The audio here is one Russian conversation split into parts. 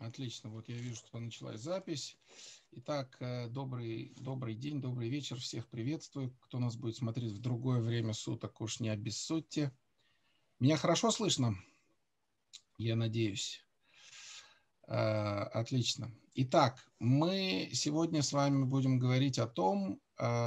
Отлично, вот я вижу, что началась запись. Итак, добрый день, добрый вечер, всех приветствую. Кто нас будет смотреть в другое время суток, уж не обессудьте. Меня хорошо слышно? Я надеюсь. Отлично. Итак, мы сегодня с вами будем говорить о том,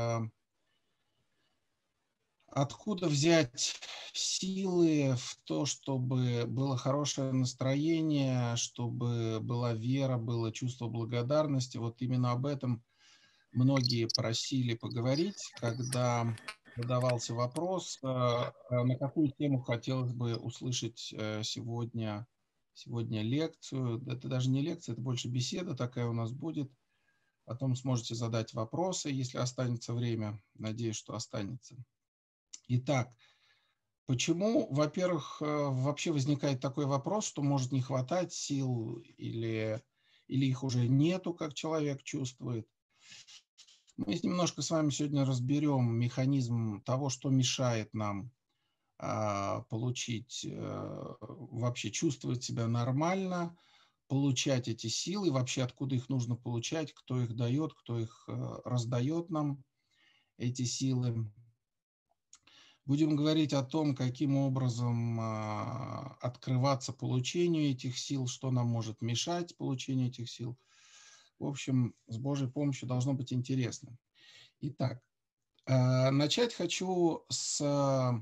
откуда взять силы в то, чтобы было хорошее настроение, чтобы была вера, было чувство благодарности. Вот именно об этом многие просили поговорить, когда задавался вопрос, на какую тему хотелось бы услышать сегодня лекцию. Это даже не лекция, это больше беседа такая у нас будет. Потом сможете задать вопросы, если останется время. Надеюсь, что останется. Итак, почему, во-первых, вообще возникает такой вопрос, что может не хватать сил или их уже нету, как человек чувствует? Мы немножко с вами сегодня разберем механизм того, что мешает нам получить, вообще чувствовать себя нормально, получать эти силы, вообще откуда их нужно получать, кто их дает, кто их раздает нам, эти силы. Будем говорить о том, каким образом открываться получению этих сил, что нам может мешать получению этих сил. В общем, с Божьей помощью должно быть интересно. Итак, начать хочу с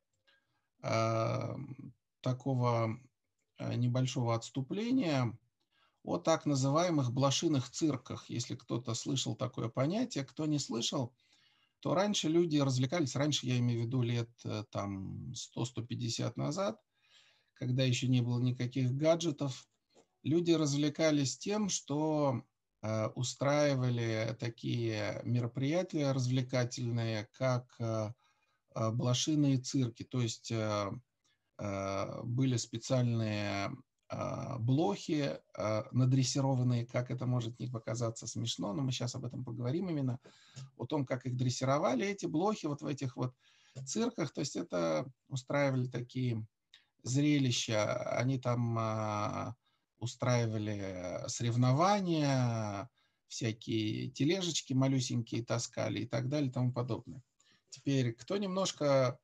такого небольшого отступления о так называемых блошиных цирках. Если кто-то слышал такое понятие, кто не слышал, то раньше люди развлекались, раньше я имею в виду лет там 100-150 назад, когда еще не было никаких гаджетов, люди развлекались тем, что устраивали такие мероприятия развлекательные, как блошиные цирки. То есть были специальные блохи, надрессированные, как это может не показаться смешно, но мы сейчас об этом поговорим именно, о том, как их дрессировали, эти блохи вот в этих вот цирках, то есть это устраивали такие зрелища, они там устраивали соревнования, всякие тележечки малюсенькие таскали и так далее и тому подобное. Теперь, кто немножко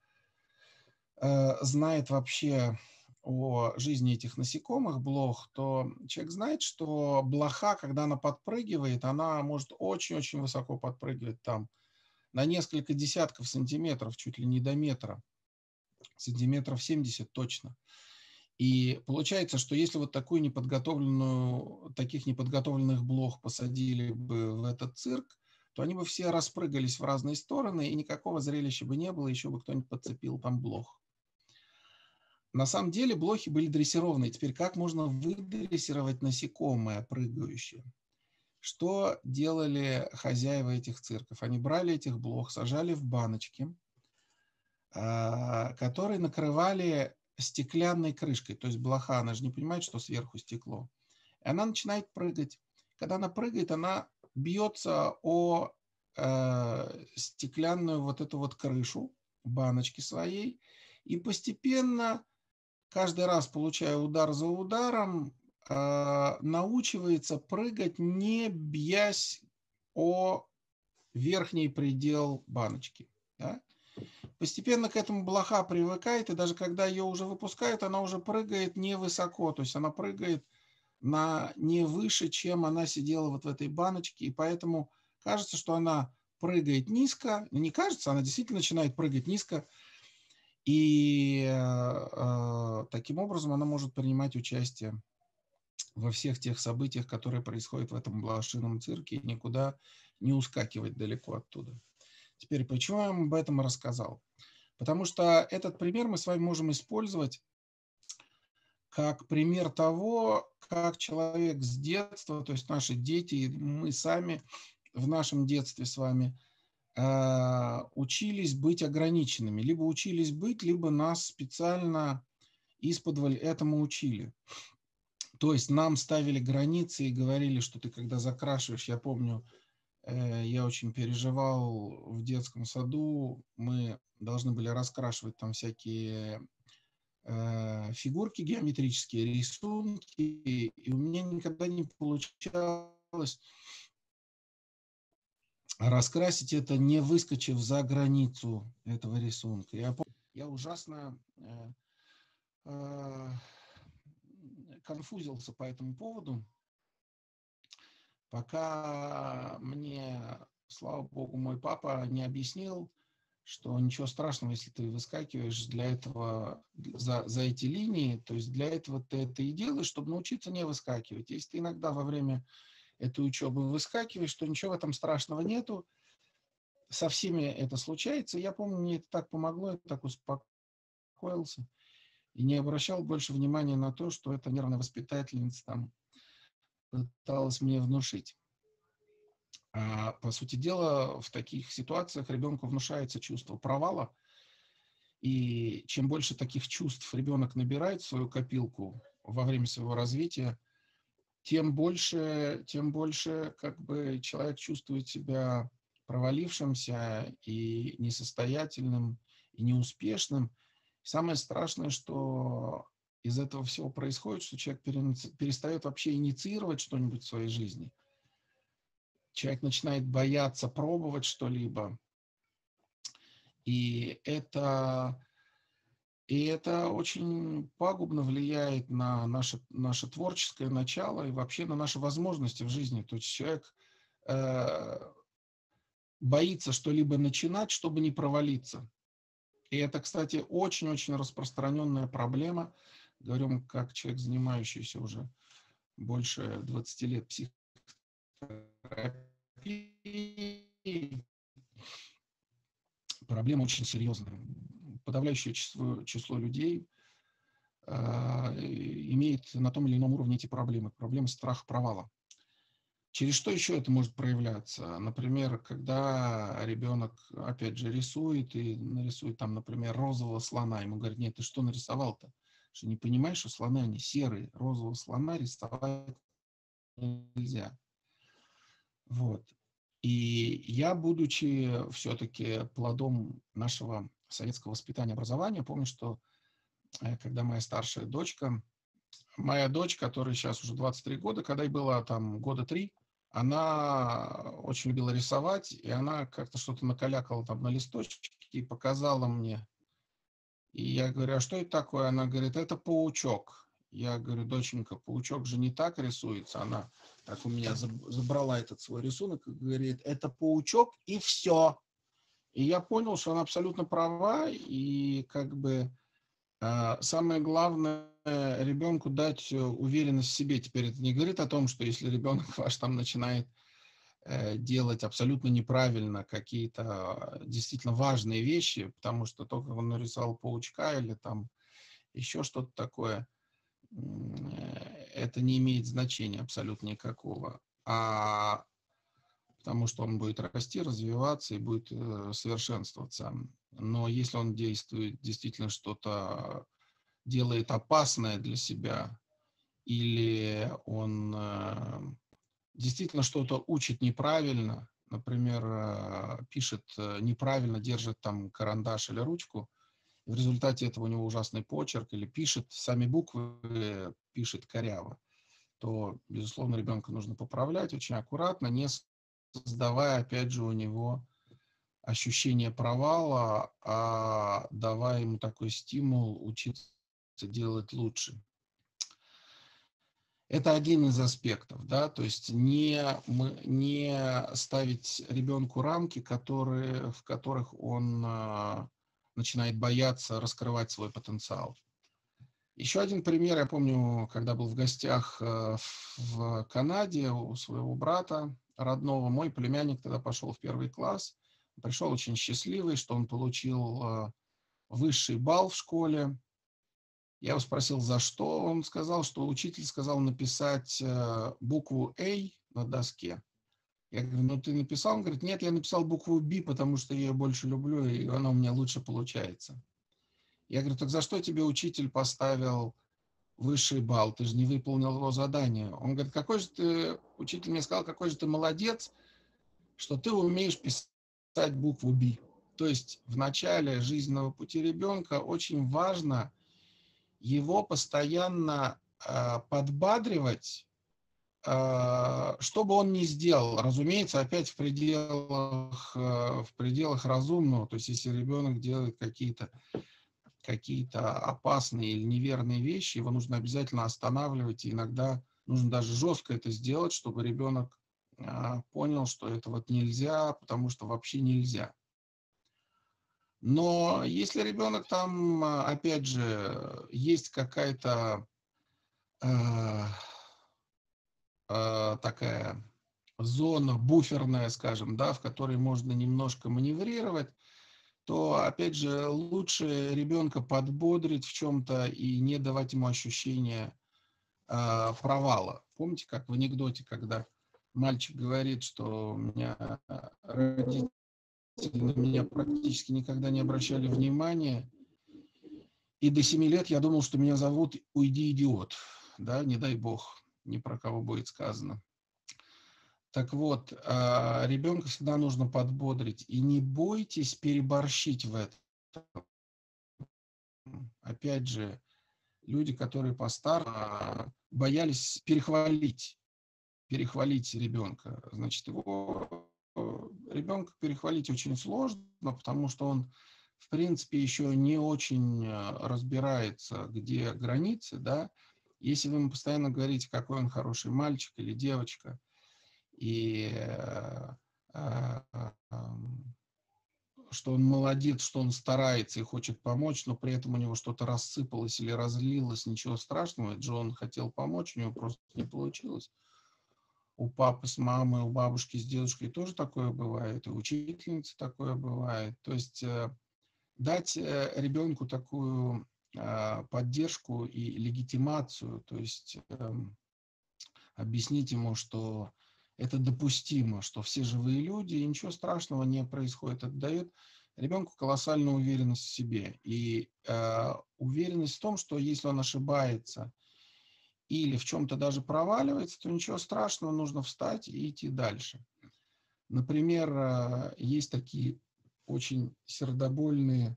знает вообще о жизни этих насекомых, блох, то человек знает, что блоха, когда она подпрыгивает, она может очень-очень высоко подпрыгивать там на несколько десятков сантиметров, чуть ли не до метра, сантиметров 70 точно. И получается, что если вот таких неподготовленных блох посадили бы в этот цирк, то они бы все распрыгались в разные стороны, и никакого зрелища бы не было, еще бы кто-нибудь подцепил там блох. На самом деле блохи были дрессированы. Теперь как можно выдрессировать насекомое прыгающее? Что делали хозяева этих цирков? Они брали этих блох, сажали в баночки, которые накрывали стеклянной крышкой. То есть блоха, она же не понимает, что сверху стекло. И она начинает прыгать. Когда она прыгает, она бьется о стеклянную вот эту вот крышу баночки своей. И постепенно, каждый раз получая удар за ударом, научивается прыгать, не бьясь о верхний предел баночки. Да? Постепенно к этому блоха привыкает, и даже когда ее уже выпускают, она уже прыгает невысоко, то есть она прыгает не выше, чем она сидела вот в этой баночке, и поэтому кажется, что она прыгает низко, не кажется, она действительно начинает прыгать низко, и таким образом она может принимать участие во всех тех событиях, которые происходят в этом блошином цирке, и никуда не ускакивать далеко оттуда. Теперь, почему я вам об этом рассказал? Потому что этот пример мы с вами можем использовать как пример того, как человек с детства, то есть наши дети, и мы сами в нашем детстве с вами учились быть ограниченными. Либо учились быть, либо нас специально исподволь этому учили. То есть нам ставили границы и говорили, что ты когда закрашиваешь, я помню, я очень переживал в детском саду, мы должны были раскрашивать там всякие фигурки геометрические, рисунки, и у меня никогда не получалось раскрасить это, не выскочив за границу этого рисунка. Я ужасно конфузился по этому поводу, пока мне, слава богу, мой папа не объяснил, что ничего страшного, если ты выскакиваешь для этого, за эти линии, то есть для этого ты это и делаешь, чтобы научиться не выскакивать. Если ты иногда во время этой учебы выскакиваешь, то ничего в этом страшного нету. Со всеми это случается. Я помню, мне это так помогло, я так успокоился и не обращал больше внимания на то, что эта нервная воспитательница там пыталась мне внушить. А по сути дела, в таких ситуациях ребенку внушается чувство провала, и чем больше таких чувств ребенок набирает в свою копилку во время своего развития, тем больше как бы человек чувствует себя провалившимся и несостоятельным, и неуспешным. Самое страшное, что из этого всего происходит, что человек перестает вообще инициировать что-нибудь в своей жизни. Человек начинает бояться пробовать что-либо. И это очень пагубно влияет на наше творческое начало и вообще на наши возможности в жизни. То есть человек боится что-либо начинать, чтобы не провалиться. И это, кстати, очень-очень распространенная проблема. Говорю, как человек, занимающийся уже больше 20 лет психотерапией. Проблема очень серьезная. Подавляющее число людей имеет на том или ином уровне эти проблемы. Проблемы страха провала. Через что еще это может проявляться? Например, когда ребенок, опять же, рисует и нарисует там, например, розового слона. Ему говорят: нет, ты что нарисовал-то? Что не понимаешь, что слоны, они серые. Розового слона рисовать нельзя. Вот. И я, будучи все-таки плодом нашего советского воспитания и образования, помню, что когда моя старшая дочка, моя дочь, которой сейчас уже 23 года, когда ей было там года 3, она очень любила рисовать, и она как-то что-то накалякала там на листочке и показала мне. И я говорю: а что это такое? Она говорит: это паучок. Я говорю: доченька, паучок же не так рисуется. Она так у меня забрала этот свой рисунок и говорит: это паучок и все. И я понял, что она абсолютно права, и как бы самое главное ребенку дать уверенность в себе. Теперь это не говорит о том, что если ребенок ваш там начинает делать абсолютно неправильно какие-то действительно важные вещи, потому что то, как он нарисовал паучка или там еще что-то такое, это не имеет значения абсолютно никакого. Потому что он будет расти, развиваться и будет совершенствоваться. Но если он действует, действительно что-то делает опасное для себя, или он действительно что-то учит неправильно, например, пишет неправильно, держит там карандаш или ручку, и в результате этого у него ужасный почерк, или пишет сами буквы, пишет коряво, то, безусловно, ребенка нужно поправлять очень аккуратно, не создавая, опять же, у него ощущение провала, а давая ему такой стимул учиться делать лучше. Это один из аспектов, да, то есть не ставить ребенку рамки, в которых он начинает бояться раскрывать свой потенциал. Еще один пример, я помню, когда был в гостях в Канаде у своего брата родного, мой племянник тогда пошел в 1 класс, пришел очень счастливый, что он получил высший балл в школе. Я его спросил, за что. Он сказал, что учитель сказал написать букву A на доске. Я говорю: ну ты написал? Он говорит: нет, я написал букву B, потому что я ее больше люблю, и она у меня лучше получается. Я говорю: так за что тебе учитель поставил высший балл? Ты же не выполнил его задание. Он говорит: учитель мне сказал, какой же ты молодец, что ты умеешь писать букву B. То есть в начале жизненного пути ребенка очень важно его постоянно подбадривать, что бы он ни сделал, разумеется, опять в пределах разумного. То есть если ребенок делает какие-то опасные или неверные вещи, его нужно обязательно останавливать, и иногда нужно даже жестко это сделать, чтобы ребенок понял, что это вот нельзя, потому что вообще нельзя. Но если ребенок там, опять же, есть какая-то такая зона буферная, скажем, да, в которой можно немножко маневрировать, то, опять же, лучше ребенка подбодрить в чем-то и не давать ему ощущения провала. Помните, как в анекдоте, когда мальчик говорит, что у меня родители на меня практически никогда не обращали внимания, и до 7 лет я думал, что меня зовут «Уйди, идиот». Да, не дай бог, ни про кого будет сказано. Так вот, ребенка всегда нужно подбодрить. И не бойтесь переборщить в этом. Опять же, люди, которые постарше, боялись перехвалить ребенка. Значит, ребенка перехвалить очень сложно, потому что он, в принципе, еще не очень разбирается, где границы, да. Если вы ему постоянно говорите, какой он хороший мальчик или девочка, и что он молодец, что он старается и хочет помочь, но при этом у него что-то рассыпалось или разлилось, ничего страшного, это же он хотел помочь, у него просто не получилось. У папы с мамой, у бабушки с дедушкой тоже такое бывает, и у учительницы такое бывает. То есть дать ребенку такую поддержку и легитимацию, то есть объяснить ему, что это допустимо, что все живые люди, и ничего страшного не происходит. Это дает ребенку колоссальную уверенность в себе. И уверенность в том, что если он ошибается или в чем-то даже проваливается, то ничего страшного, нужно встать и идти дальше. Например, есть такие очень сердобольные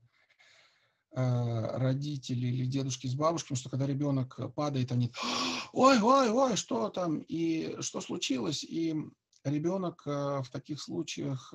родители или дедушки с бабушками, что когда ребенок падает, они: ой, ой, ой, что там, и что случилось? И ребенок в таких случаях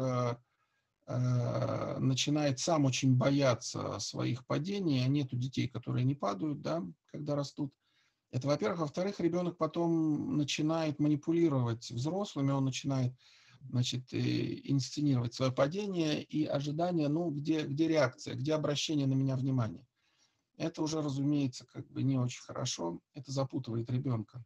начинает сам очень бояться своих падений, а нету детей, которые не падают, да, когда растут. Это, во-первых. Во-вторых, ребенок потом начинает манипулировать взрослыми, он начинает, значит, инсценировать свое падение и ожидание, ну, где реакция, где обращение на меня внимания. Это уже, разумеется, как бы не очень хорошо, это запутывает ребенка.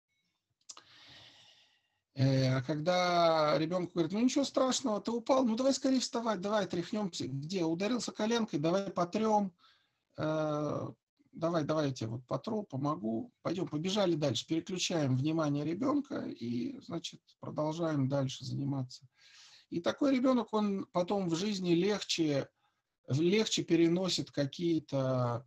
А когда ребенку говорит: ну ничего страшного, ты упал, ну давай скорее вставать, давай тряхнемся. Где? Ударился коленкой, давай потрем. Давай я тебе вот потру, помогу. Пойдем, побежали дальше. Переключаем внимание ребенка и, значит, продолжаем дальше заниматься. И такой ребенок, он потом в жизни легче переносит какие-то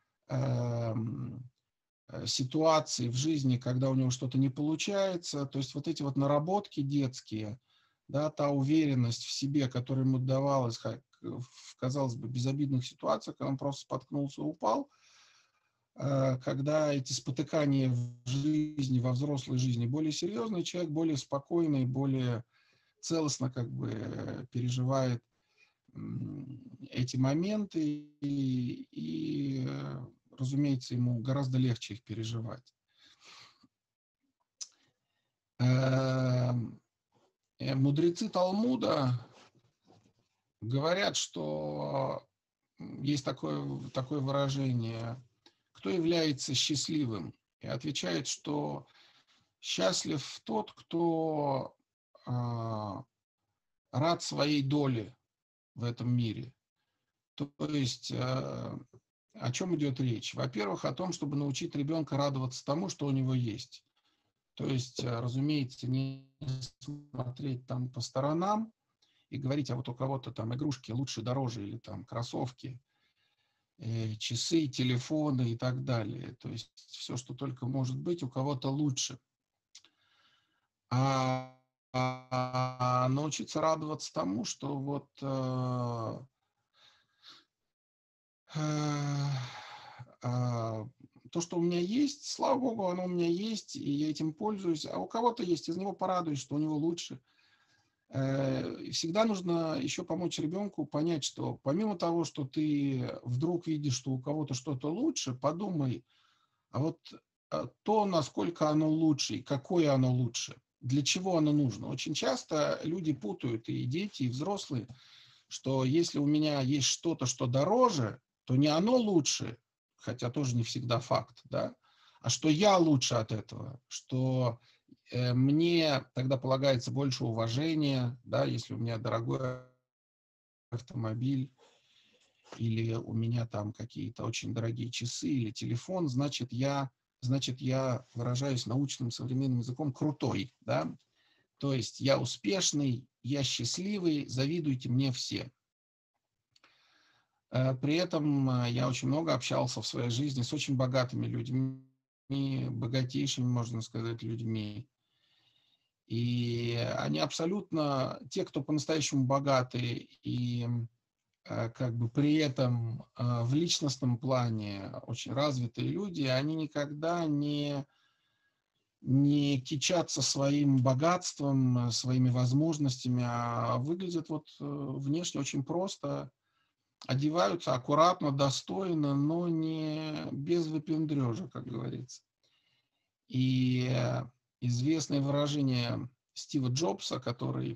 ситуации в жизни, когда у него что-то не получается. То есть вот эти вот наработки детские, да, та уверенность в себе, которая ему давалась в, казалось бы, безобидных ситуациях, когда он просто споткнулся и упал, когда эти спотыкания в жизни, во взрослой жизни более серьезные, человек более спокойный, более целостно как бы переживает эти моменты, и разумеется, ему гораздо легче их переживать. Мудрецы Талмуда говорят, что есть такое выражение: кто является счастливым? И отвечает, что счастлив тот, кто рад своей доле в этом мире. То есть о чем идет речь? Во-первых, о том, чтобы научить ребенка радоваться тому, что у него есть. То есть, разумеется, не смотреть там по сторонам и говорить: а вот у кого-то там игрушки лучше, дороже, или там кроссовки, часы, телефоны и так далее. То есть все, что только может быть, у кого-то лучше. А научиться радоваться тому, что вот то, что у меня есть, слава богу, оно у меня есть, и я этим пользуюсь, а у кого-то есть, из него порадуюсь, что у него лучше. Всегда нужно еще помочь ребенку понять, что помимо того, что ты вдруг видишь, что у кого-то что-то лучше, подумай, а вот то, насколько оно лучше и какое оно лучше, для чего оно нужно. Очень часто люди путают, и дети, и взрослые, что если у меня есть что-то, что дороже, то не оно лучше, хотя тоже не всегда факт, да, а что я лучше от этого, что мне тогда полагается больше уважения, да, если у меня дорогой автомобиль или у меня там какие-то очень дорогие часы или телефон, значит я выражаюсь научным современным языком, крутой, да, то есть я успешный, я счастливый, завидуйте мне все. При этом я очень много общался в своей жизни с очень богатыми людьми, богатейшими, можно сказать, людьми. И они абсолютно, те, кто по-настоящему богатые и как бы при этом в личностном плане очень развитые люди, они никогда не кичатся своим богатством, своими возможностями, а выглядят вот внешне очень просто, одеваются аккуратно, достойно, но не без выпендрежа, как говорится. И известное выражение Стива Джобса, который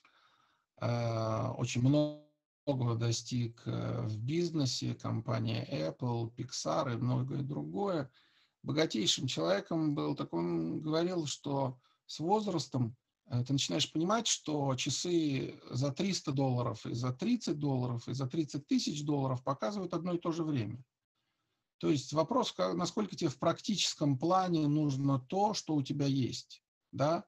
очень многого достиг в бизнесе, компания Apple, Pixar и многое другое, богатейшим человеком был, так он говорил, что с возрастом ты начинаешь понимать, что часы за $300 и за $30 и за 30 тысяч долларов показывают одно и то же время. То есть вопрос, насколько тебе в практическом плане нужно то, что у тебя есть, да?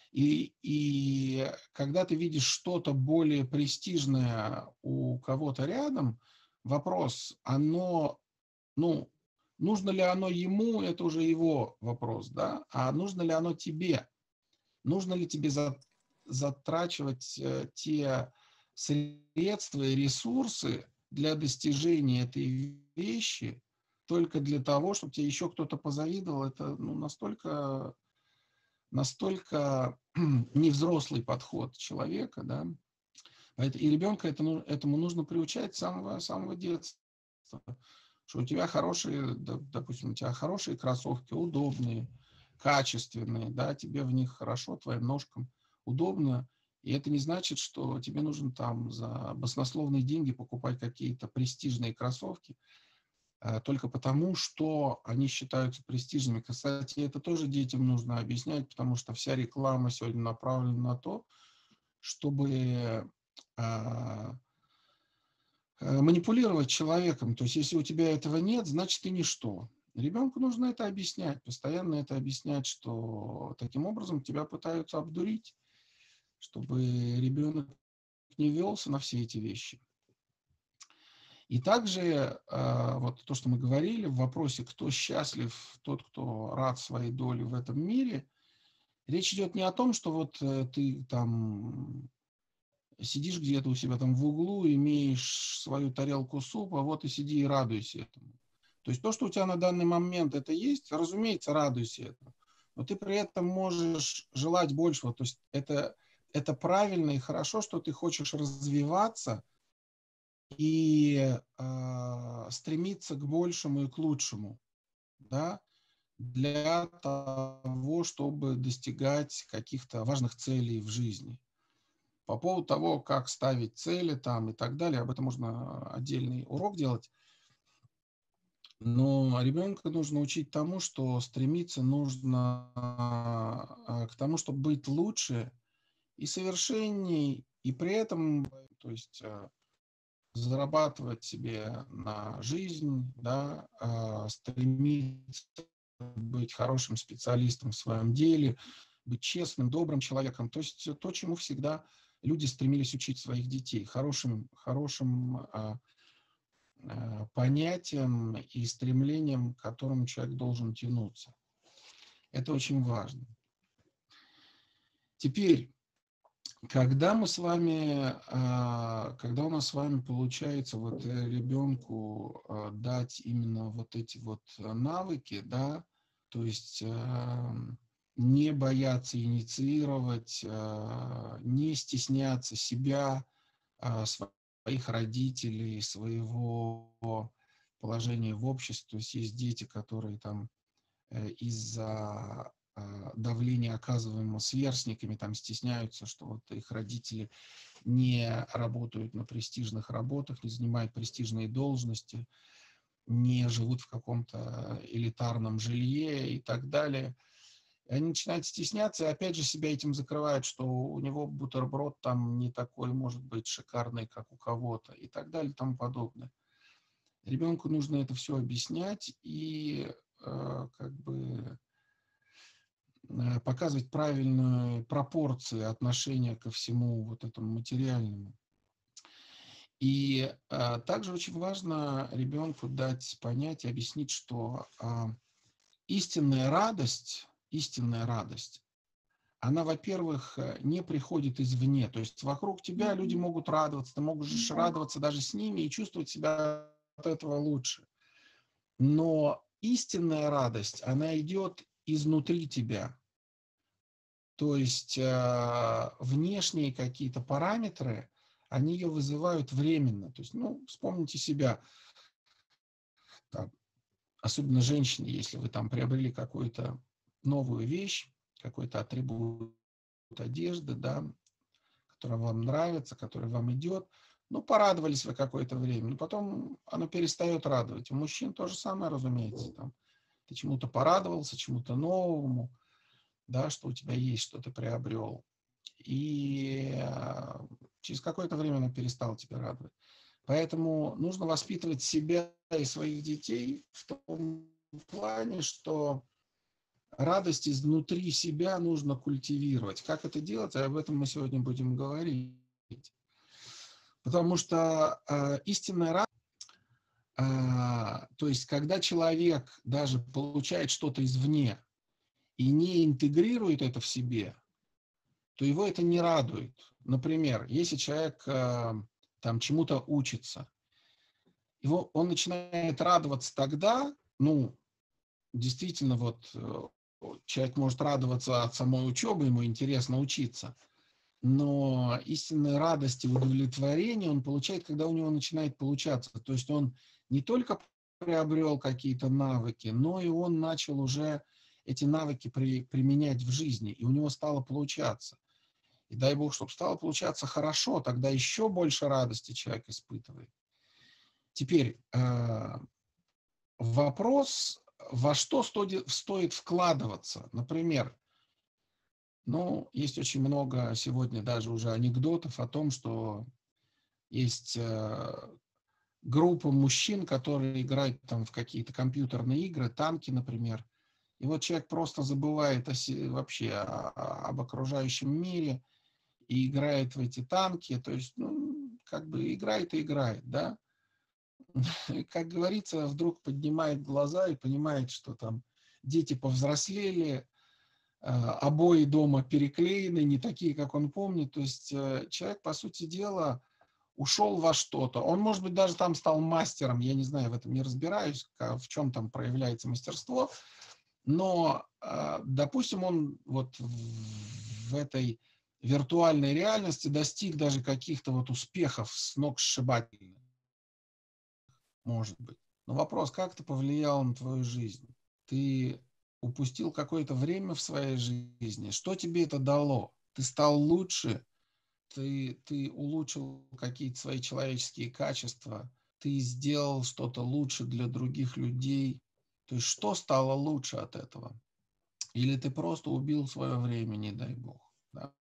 И когда ты видишь что-то более престижное у кого-то рядом, вопрос, ну, нужно ли оно ему, это уже его вопрос, да? А нужно ли оно тебе? Нужно ли тебе затрачивать те средства и ресурсы для достижения этой вещи только для того, чтобы тебе еще кто-то позавидовал? Это настолько невзрослый подход человека, да? И ребенка этому нужно приучать с самого детства, что у тебя хорошие, допустим, у тебя хорошие кроссовки, удобные, качественные, да, тебе в них хорошо, твоим ножкам удобно, и это не значит, что тебе нужно там за баснословные деньги покупать какие-то престижные кроссовки, только потому, что они считаются престижными. Кстати, это тоже детям нужно объяснять, потому что вся реклама сегодня направлена на то, чтобы манипулировать человеком. То есть, если у тебя этого нет, значит, ты ничто. Ребенку нужно это объяснять, постоянно это объяснять, что таким образом тебя пытаются обдурить, чтобы ребенок не велся на все эти вещи. И также вот то, что мы говорили в вопросе, кто счастлив, тот, кто рад своей доле в этом мире, речь идет не о том, что вот ты там сидишь где-то у себя там в углу, имеешь свою тарелку супа, вот и сиди и радуйся этому. То есть то, что у тебя на данный момент это есть, разумеется, радуйся этому. Но ты при этом можешь желать большего. То есть это правильно и хорошо, что ты хочешь развиваться и стремиться к большему и к лучшему, да, для того, чтобы достигать каких-то важных целей в жизни. По поводу того, как ставить цели там и так далее, об этом можно отдельный урок делать. Но ребенка нужно учить тому, что стремиться нужно к тому, чтобы быть лучше и совершенней, и при этом, то есть зарабатывать себе на жизнь, да, стремиться быть хорошим специалистом в своем деле, быть честным, добрым человеком. То есть то, чему всегда люди стремились учить своих детей, хорошим понятиям и стремлениям, к которым человек должен тянуться. Это очень важно. Теперь Когда мы с вами, когда у нас с вами получается вот ребенку дать именно вот эти вот навыки, да, то есть не бояться инициировать, не стесняться себя, своих родителей, своего положения в обществе. То есть есть дети, которые там из-за давления, оказываемого сверстниками, там стесняются, что вот их родители не работают на престижных работах, не занимают престижные должности, не живут в каком-то элитарном жилье и так далее. И они начинают стесняться, и опять же себя этим закрывают, что у него бутерброд там не такой, может быть, шикарный, как у кого-то, и так далее, и тому подобное. Ребенку нужно это все объяснять и как бы показывать правильные пропорции отношения ко всему вот этому материальному. И также очень важно ребенку дать понять и объяснить, что истинная радость, она, во-первых, не приходит извне. То есть вокруг тебя люди могут радоваться, ты можешь радоваться даже с ними и чувствовать себя от этого лучше. Но истинная радость, она идет изнутри тебя. То есть внешние какие-то параметры, они ее вызывают временно. То есть, ну, вспомните себя, там, особенно женщины, если вы там приобрели какую-то новую вещь, какой-то атрибут одежды, да, которая вам нравится, которая вам идет, ну, порадовались вы какое-то время, но потом оно перестает радовать. У мужчин то же самое, разумеется. Там, ты чему-то порадовался, чему-то новому, да, что у тебя есть, что ты приобрел. И через какое-то время она перестала тебя радовать. Поэтому нужно воспитывать себя и своих детей в том плане, что радость изнутри себя нужно культивировать. Как это делать? Об этом мы сегодня будем говорить. Потому что истинная радость, то есть когда человек даже получает что-то извне и не интегрирует это в себе, то его это не радует. Например, если человек там чему-то учится, он начинает радоваться тогда, ну, действительно, вот человек может радоваться от самой учебы, ему интересно учиться, но истинной радости, удовлетворения он получает, когда у него начинает получаться. То есть он не только приобрел какие-то навыки, но и он начал уже эти навыки применять в жизни, и у него стало получаться. И дай Бог, чтобы стало получаться хорошо, тогда еще больше радости человек испытывает. Теперь вопрос, во что стоит вкладываться. Например, ну, есть очень много сегодня даже уже анекдотов о том, что есть группа мужчин, которые играют там в какие-то компьютерные игры, танки, например. И вот человек просто забывает вообще об окружающем мире и играет в эти танки. То есть, ну, как бы играет и играет, да. И, как говорится, вдруг поднимает глаза и понимает, что там дети повзрослели, обои дома переклеены, не такие, как он помнит. То есть человек, по сути дела, ушел во что-то. Он, может быть, даже там стал мастером, я не знаю, в этом не разбираюсь, в чем там проявляется мастерство, но, допустим, он вот в этой виртуальной реальности достиг даже каких-то вот успехов сногсшибательных, может быть. Но вопрос, как это повлияло на твою жизнь? Ты упустил какое-то время в своей жизни? Что тебе это дало? Ты стал лучше? Ты улучшил какие-то свои человеческие качества? Ты сделал что-то лучше для других людей? То есть что стало лучше от этого? Или ты просто убил свое время, не дай бог? Да?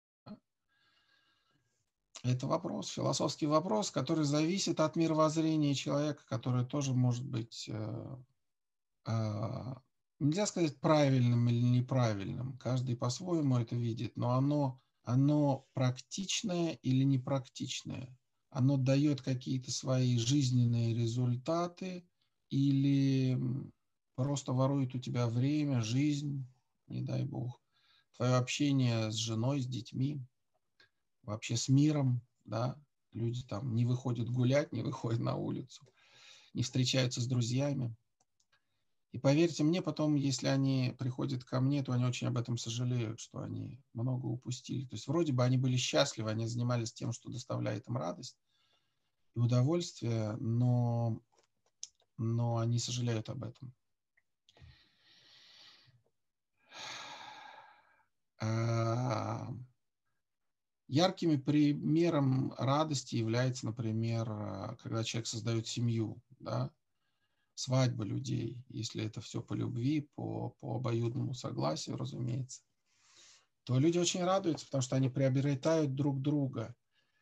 Это вопрос, философский вопрос, который зависит от мировоззрения человека, который тоже может быть нельзя сказать правильным или неправильным. Каждый по-своему это видит, но оно практичное или непрактичное. Оно дает какие-то свои жизненные результаты или просто ворует у тебя время, жизнь, не дай бог, твое общение с женой, с детьми. вообще с миром, да, люди там не выходят гулять, не выходят на улицу, не встречаются с друзьями. И поверьте мне, потом, если они приходят ко мне, то они очень об этом сожалеют, что они много упустили. То есть вроде бы они были счастливы, они занимались тем, что доставляет им радость и удовольствие, но они сожалеют об этом. Яркими примером радости является, например, когда человек создает семью, да, свадьба людей, если это все по любви, по обоюдному согласию, разумеется, то люди очень радуются, потому что они приобретают друг друга.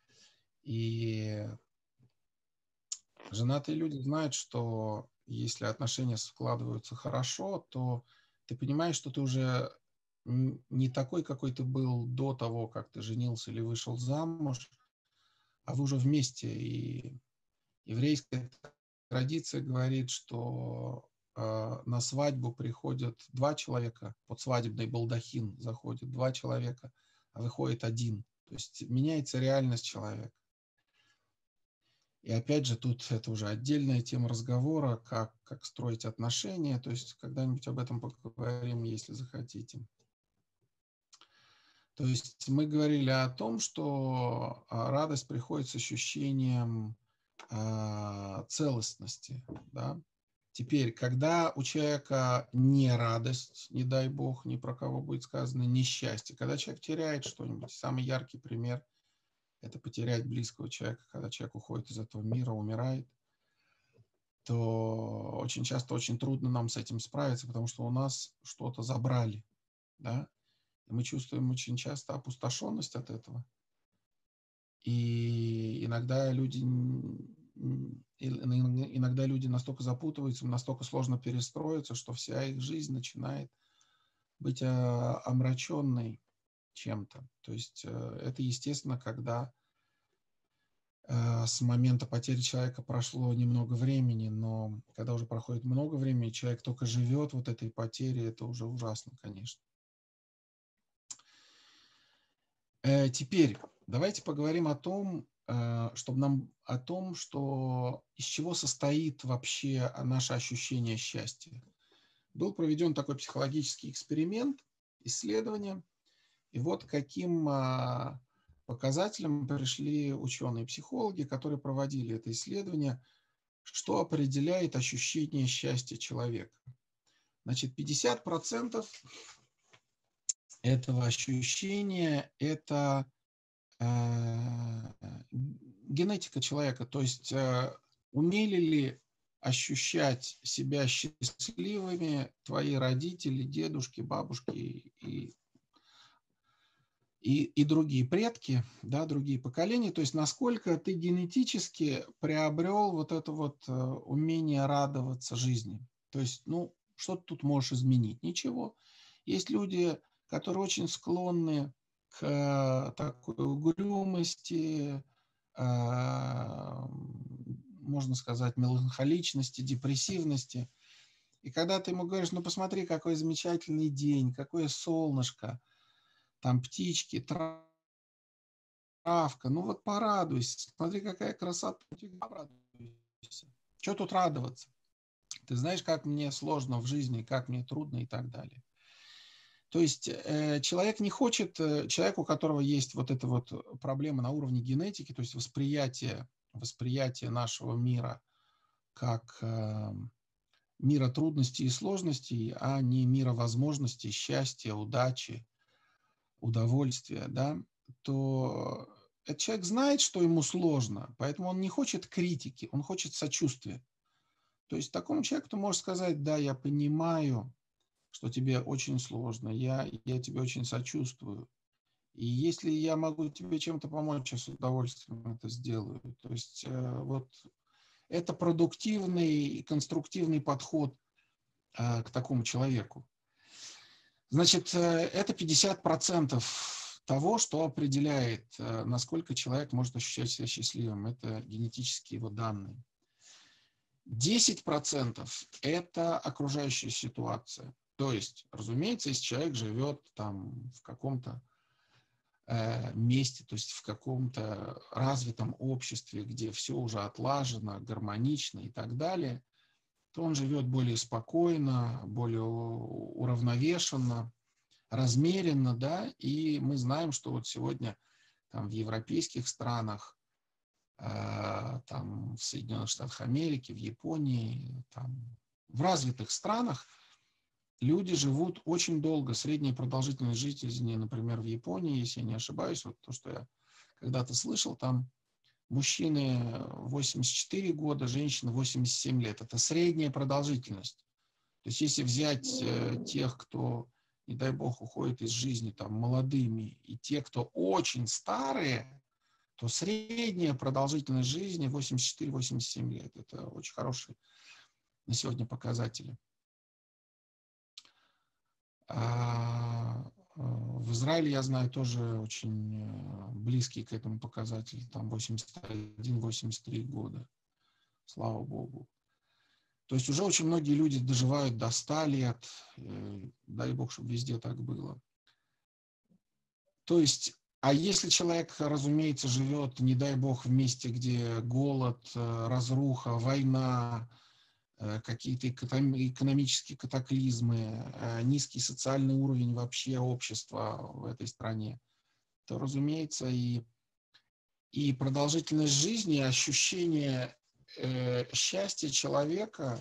И женатые люди знают, что если отношения складываются хорошо, то ты понимаешь, что ты уже не такой, какой ты был до того, как ты женился или вышел замуж, а вы уже вместе. И еврейская традиция говорит, что на свадьбу приходят два человека, под свадебный балдахин заходит два человека, а выходит один. То есть меняется реальность человека. И опять же, тут это уже отдельная тема разговора, как строить отношения. То есть когда-нибудь об этом поговорим, если захотите. То есть мы говорили о том, что радость приходит с ощущением целостности. Да? Теперь, когда у человека не радость, не дай бог, ни про кого будет сказано, несчастье, когда человек теряет что-нибудь, самый яркий пример – это потерять близкого человека, когда человек уходит из этого мира, умирает, то очень часто очень трудно нам с этим справиться, потому что у нас что-то забрали, да, и мы чувствуем очень часто опустошенность от этого. И иногда люди настолько запутываются, настолько сложно перестроиться, что вся их жизнь начинает быть омраченной чем-то. То есть это естественно, когда с момента потери человека прошло немного времени, но когда уже проходит много времени, человек только живет вот этой потерей, это уже ужасно, конечно. Теперь давайте поговорим о том, что из чего состоит вообще наше ощущение счастья. Был проведен такой психологический эксперимент, исследование, и вот каким показателям пришли ученые-психологи, которые проводили это исследование, что определяет ощущение счастья человека. Значит, 50% этого ощущения – это генетика человека, то есть умели ли ощущать себя счастливыми твои родители, дедушки, бабушки и другие предки, да, другие поколения, то есть насколько ты генетически приобрел вот это вот умение радоваться жизни. То есть, ну, что ты тут можешь изменить? Ничего. Есть люди, которые очень склонны к такой угрюмости, можно сказать, меланхоличности, депрессивности. И когда ты ему говоришь, ну, посмотри, какой замечательный день, какое солнышко, там птички, травка, ну вот порадуйся, смотри, какая красота, обрадуйся. Что тут радоваться? Ты знаешь, как мне сложно в жизни, как мне трудно и так далее. То есть человек не хочет, человек, у которого есть вот эта вот проблема на уровне генетики, то есть восприятие нашего мира как мира трудностей и сложностей, а не мира возможностей, счастья, удачи, удовольствия, да, то этот человек знает, что ему сложно, поэтому он не хочет критики, он хочет сочувствия. То есть такому человеку ты можешь сказать, да, я понимаю, что тебе очень сложно, я тебе очень сочувствую. И если я могу тебе чем-то помочь, я с удовольствием это сделаю. То есть вот это продуктивный и конструктивный подход к такому человеку. Значит, это 50% того, что определяет, насколько человек может ощущать себя счастливым. Это генетические его данные. 10% это окружающая ситуация. То есть, разумеется, если человек живет там в каком-то месте, то есть в каком-то развитом обществе, где все уже отлажено, гармонично и так далее, то он живет более спокойно, более уравновешенно, размеренно, да, и мы знаем, что вот сегодня там в европейских странах, там в Соединенных Штатах Америки, в Японии, там в развитых странах люди живут очень долго. Средняя продолжительность жизни, например, в Японии, если я не ошибаюсь, вот то, что я когда-то слышал, там мужчины 84 года, женщины 87 лет. Это средняя продолжительность. То есть если взять тех, кто, не дай бог, уходит из жизни там молодыми, и те, кто очень старые, то средняя продолжительность жизни 84-87 лет. Это очень хорошие на сегодня показатели. В Израиле, я знаю, тоже очень близкие к этому показатели. Там 81-83 года. Слава Богу. То есть уже очень многие люди доживают до 100 лет. Дай Бог, чтобы везде так было. То есть, а если человек, разумеется, живет, не дай Бог, в месте, где голод, разруха, война, какие-то экономические катаклизмы, низкий социальный уровень вообще общества в этой стране, то, разумеется, и продолжительность жизни, и ощущение счастья человека,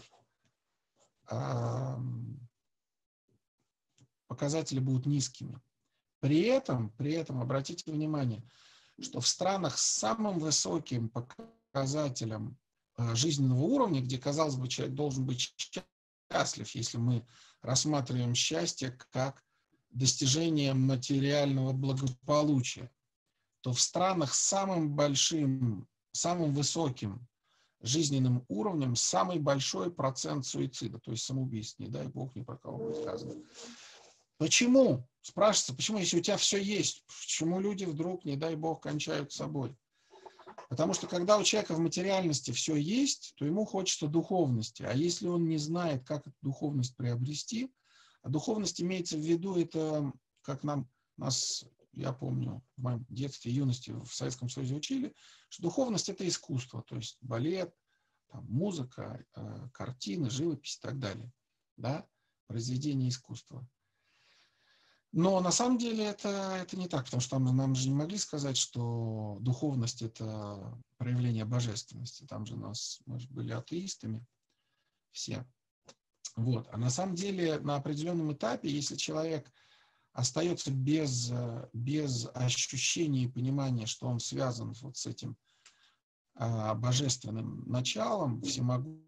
показатели будут низкими. При этом, обратите внимание, что в странах с самым высоким показателем жизненного уровня, где, казалось бы, человек должен быть счастлив, если мы рассматриваем счастье как достижение материального благополучия, то в странах с самым большим, самым высоким жизненным уровнем самый большой процент суицида, то есть самоубийств, не дай Бог, ни про кого будет сказано. Почему? Спрашивается, почему, если у тебя все есть, почему люди вдруг, не дай Бог, кончают собой? Потому что когда у человека в материальности все есть, то ему хочется духовности. А если он не знает, как эту духовность приобрести, а духовность имеется в виду, это как нас, я помню, в моем детстве и юности в Советском Союзе учили, что духовность – это искусство, то есть балет, там, музыка, картины, живопись и так далее, да, произведение искусства. Но на самом деле это не так, потому что нам же не могли сказать, что духовность – это проявление божественности. Там же мы же были атеистами все. Вот. А на самом деле на определенном этапе, если человек остается без ощущения и понимания, что он связан вот с этим божественным началом, всемогущим,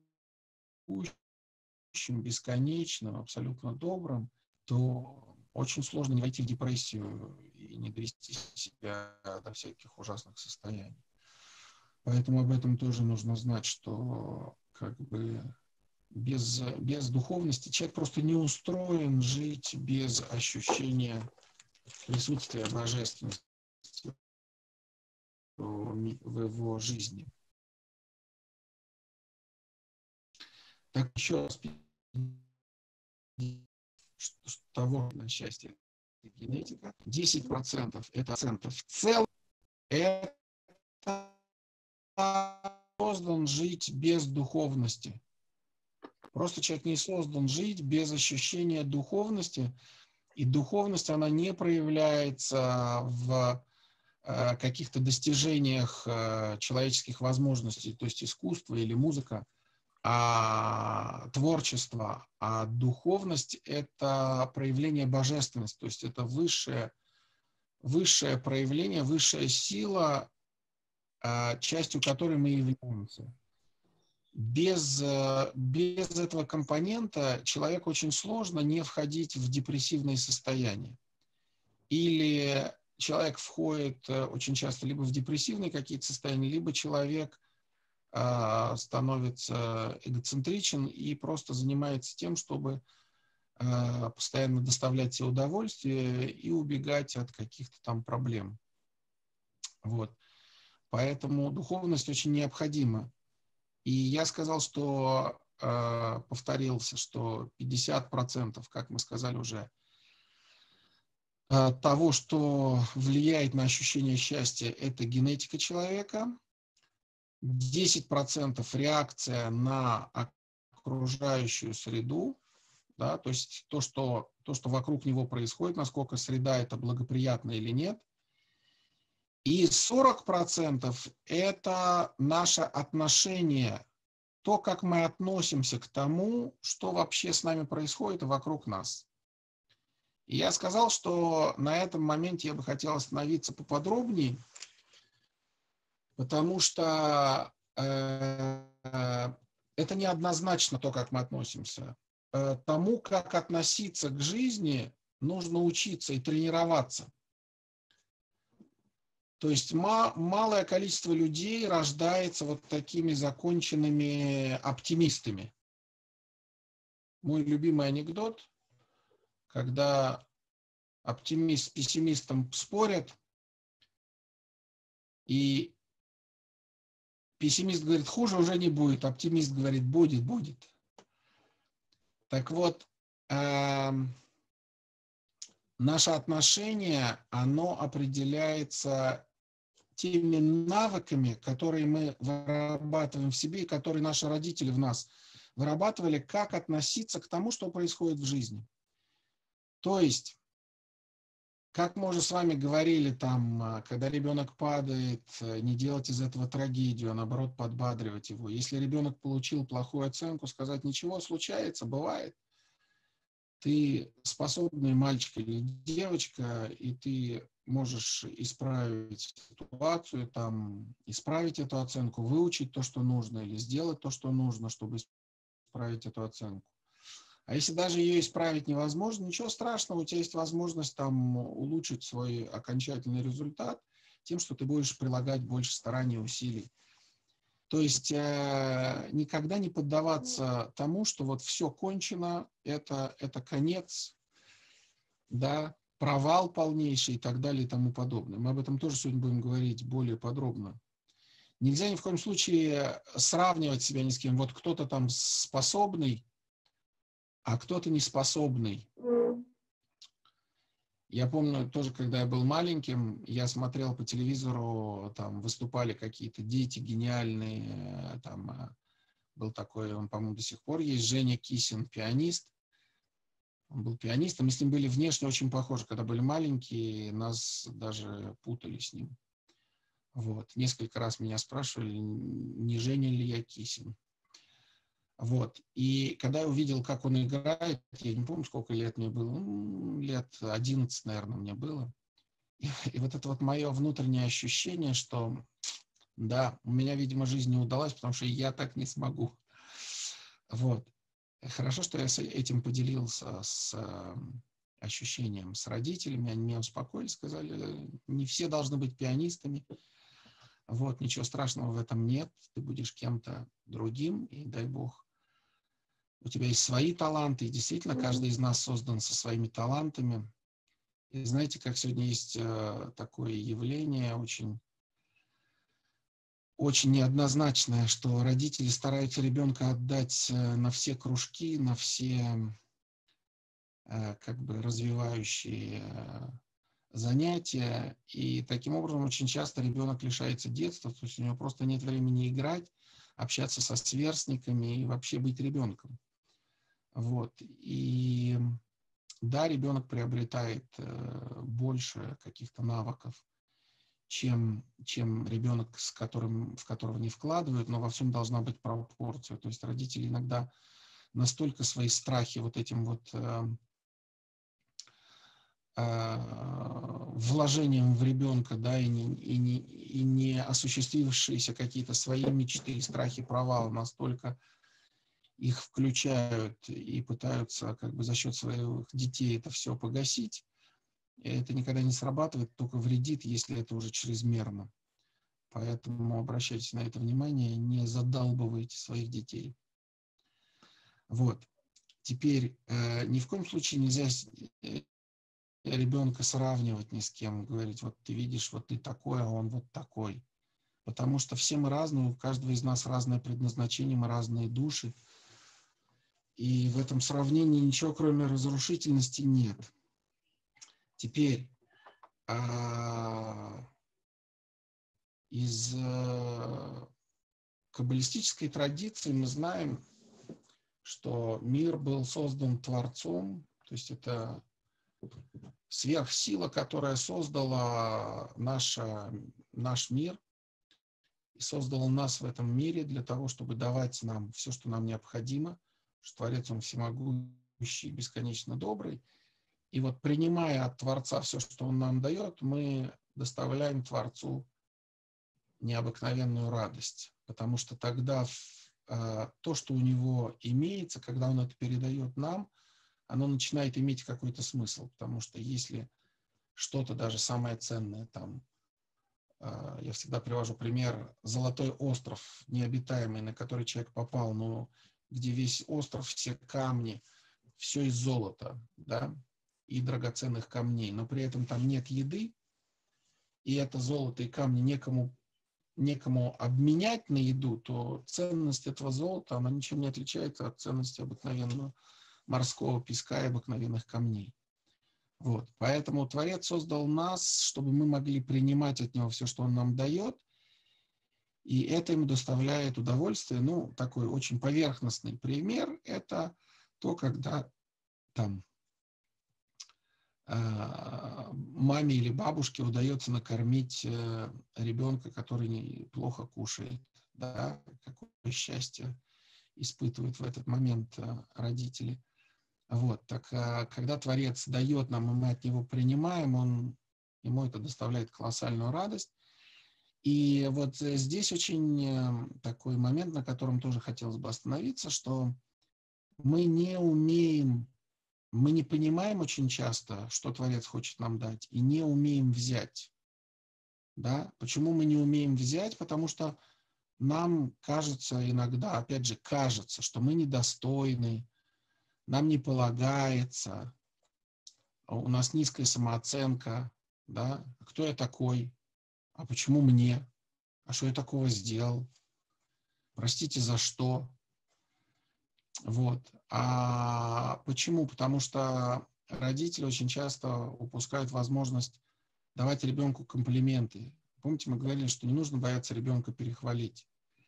бесконечным, абсолютно добрым, то очень сложно не войти в депрессию и не довести себя до всяких ужасных состояний. Поэтому об этом тоже нужно знать, что как бы без духовности человек просто не устроен жить без ощущения присутствия божественности в его жизни. Так еще раз, того на счастье генетика, 10% это процентов в целом, это создан жить без духовности. Просто человек не создан жить без ощущения духовности, и духовность, она не проявляется в каких-то достижениях человеческих возможностей, то есть искусство или музыка, творчество, а духовность – это проявление божественности, то есть это высшее проявление, высшая сила, частью которой мы являемся. Без этого компонента человеку очень сложно не входить в депрессивное состояние. Или человек входит очень часто либо в депрессивные какие-то состояния, либо человек становится эгоцентричен и просто занимается тем, чтобы постоянно доставлять себе удовольствие и убегать от каких-то там проблем. Вот. Поэтому духовность очень необходима. И я сказал, что повторился, что 50%, как мы сказали уже, того, что влияет на ощущение счастья, это генетика человека. 10% реакция на окружающую среду, да, то есть то, что вокруг него происходит, насколько среда это благоприятна или нет. И 40% это наше отношение, то, как мы относимся к тому, что вообще с нами происходит и вокруг нас. И я сказал, что на этом моменте я бы хотел остановиться поподробнее, потому что это неоднозначно то, как мы относимся. Тому, как относиться к жизни, нужно учиться и тренироваться. То есть малое количество людей рождается вот такими законченными оптимистами. Мой любимый анекдот, когда оптимист с пессимистом спорят, и пессимист говорит, хуже уже не будет, оптимист говорит, будет, будет. Так вот, наше отношение, оно определяется теми навыками, которые мы вырабатываем в себе и которые наши родители в нас вырабатывали, как относиться к тому, что происходит в жизни. То есть, как мы уже с вами говорили, там, когда ребенок падает, не делать из этого трагедию, а наоборот подбадривать его. Если ребенок получил плохую оценку, сказать, ничего случается, бывает. Ты способный мальчик или девочка, и ты можешь исправить ситуацию, там, исправить эту оценку, выучить то, что нужно, или сделать то, что нужно, чтобы исправить эту оценку. А если даже ее исправить невозможно, ничего страшного, у тебя есть возможность там улучшить свой окончательный результат тем, что ты будешь прилагать больше стараний и усилий. То есть никогда не поддаваться тому, что вот все кончено, это конец, да, провал полнейший и так далее и тому подобное. Мы об этом тоже сегодня будем говорить более подробно. Нельзя ни в коем случае сравнивать себя ни с кем. Вот кто-то там способный, а кто-то неспособный. Я помню тоже, когда я был маленьким, я смотрел по телевизору, там выступали какие-то дети гениальные, там был такой, он, по-моему, до сих пор есть, Женя Кисин, пианист. Он был пианистом, мы с ним были внешне очень похожи, когда были маленькие, нас даже путали с ним. Вот. Несколько раз меня спрашивали, не Женя ли я Кисин. Вот. И когда я увидел, как он играет, я не помню, сколько лет мне было, лет 11, наверное, мне было. И вот это вот мое внутреннее ощущение, что да, у меня, видимо, жизнь не удалась, потому что я так не смогу. Вот. Хорошо, что я этим поделился с ощущением с родителями. Они меня успокоили, сказали, не все должны быть пианистами. Вот, ничего страшного в этом нет. Ты будешь кем-то другим, и дай бог, у тебя есть свои таланты, и действительно каждый из нас создан со своими талантами. И знаете, как сегодня есть такое явление очень, очень неоднозначное, что родители стараются ребенка отдать на все кружки, на все как бы развивающие занятия, и таким образом очень часто ребенок лишается детства, то есть у него просто нет времени играть, общаться со сверстниками и вообще быть ребенком. Вот. И да, ребенок приобретает больше каких-то навыков, чем ребенок, в которого не вкладывают, но во всем должна быть пропорция. То есть родители иногда настолько свои страхи вот этим вот вложением в ребенка, да, и не осуществившиеся какие-то свои мечты и страхи провала настолько их включают и пытаются как бы за счет своих детей это все погасить. И это никогда не срабатывает, только вредит, если это уже чрезмерно. Поэтому обращайте на это внимание, не задалбывайте своих детей. Вот. Теперь ни в коем случае нельзя ребенка сравнивать ни с кем, говорить, вот ты видишь, вот ты такой, а он вот такой. Потому что все мы разные, у каждого из нас разное предназначение, мы разные души. И в этом сравнении ничего, кроме разрушительности, нет. Теперь из каббалистической традиции мы знаем, что мир был создан Творцом, то есть это сверхсила, которая создала наш мир и создала нас в этом мире для того, чтобы давать нам все, что нам необходимо, что Творец, Он всемогущий, бесконечно добрый. И вот принимая от Творца все, что Он нам дает, мы доставляем Творцу необыкновенную радость, потому что тогда то, что у него имеется, когда он это передает нам, оно начинает иметь какой-то смысл, потому что если что-то даже самое ценное там, я всегда привожу пример, золотой остров необитаемый, на который человек попал, но где весь остров, все камни, все из золота, да, и драгоценных камней, но при этом там нет еды, и это золото и камни некому обменять на еду, то ценность этого золота, она ничем не отличается от ценности обыкновенного морского песка и обыкновенных камней. Вот. Поэтому Творец создал нас, чтобы мы могли принимать от Него все, что Он нам дает, и это ему доставляет удовольствие. Ну, такой очень поверхностный пример – это то, когда там маме или бабушке удается накормить ребенка, который плохо кушает. Да? Какое счастье испытывают в этот момент родители. Вот, так когда Творец дает нам, и мы от Него принимаем, ему это доставляет колоссальную радость. И вот здесь очень такой момент, на котором тоже хотелось бы остановиться, что мы не понимаем очень часто, что Творец хочет нам дать, и не умеем взять. Да? Почему мы не умеем взять? Потому что нам кажется иногда, опять же, кажется, что мы недостойны, нам не полагается, у нас низкая самооценка, да? Кто я такой? А почему мне? А что я такого сделал? Простите, за что? Вот. А почему? Потому что родители очень часто упускают возможность давать ребенку комплименты. Помните, мы говорили, что не нужно бояться ребенка перехвалить.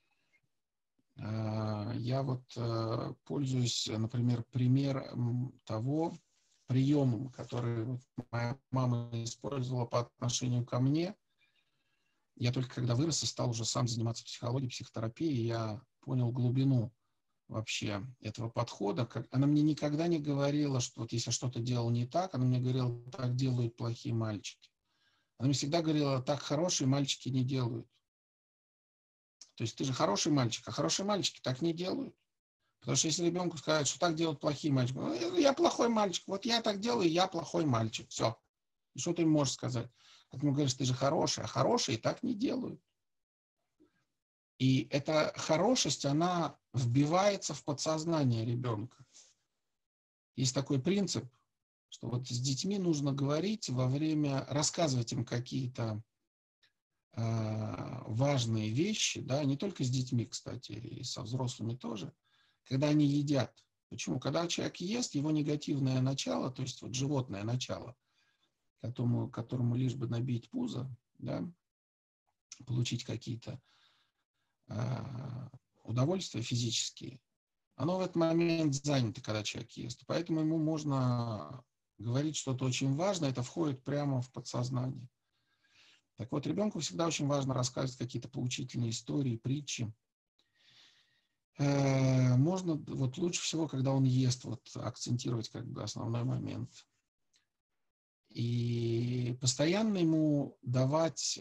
Я вот пользуюсь, например, примером того приемом, который вот моя мама использовала по отношению ко мне. Я только когда вырос и стал уже сам заниматься психологией, психотерапией, я понял глубину вообще этого подхода. Она мне никогда не говорила, что вот если я что-то делал не так, она мне говорила, так делают плохие мальчики. Она мне всегда говорила, так хорошие мальчики не делают. То есть ты же хороший мальчик, а хорошие мальчики так не делают. Потому что если ребенку сказать, что так делают плохие мальчики, ну, я плохой мальчик, вот я так делаю, я плохой мальчик, все. И что ты ему можешь сказать? А ты ему говоришь, ты же хороший, а хорошие так не делают. И эта хорошесть, она вбивается в подсознание ребенка. Есть такой принцип, что вот с детьми нужно говорить во время, рассказывать им какие-то важные вещи, да, не только с детьми, кстати, и со взрослыми тоже, когда они едят. Почему? Когда человек ест, его негативное начало, то есть вот животное начало, которому лишь бы набить пузо, да, получить какие-то удовольствия физические, оно в этот момент занято, когда человек ест. Поэтому ему можно говорить что-то очень важное, это входит прямо в подсознание. Так вот, ребенку всегда очень важно рассказывать какие-то поучительные истории, притчи. Можно, вот лучше всего, когда он ест, вот акцентировать как бы основной момент. И постоянно ему давать,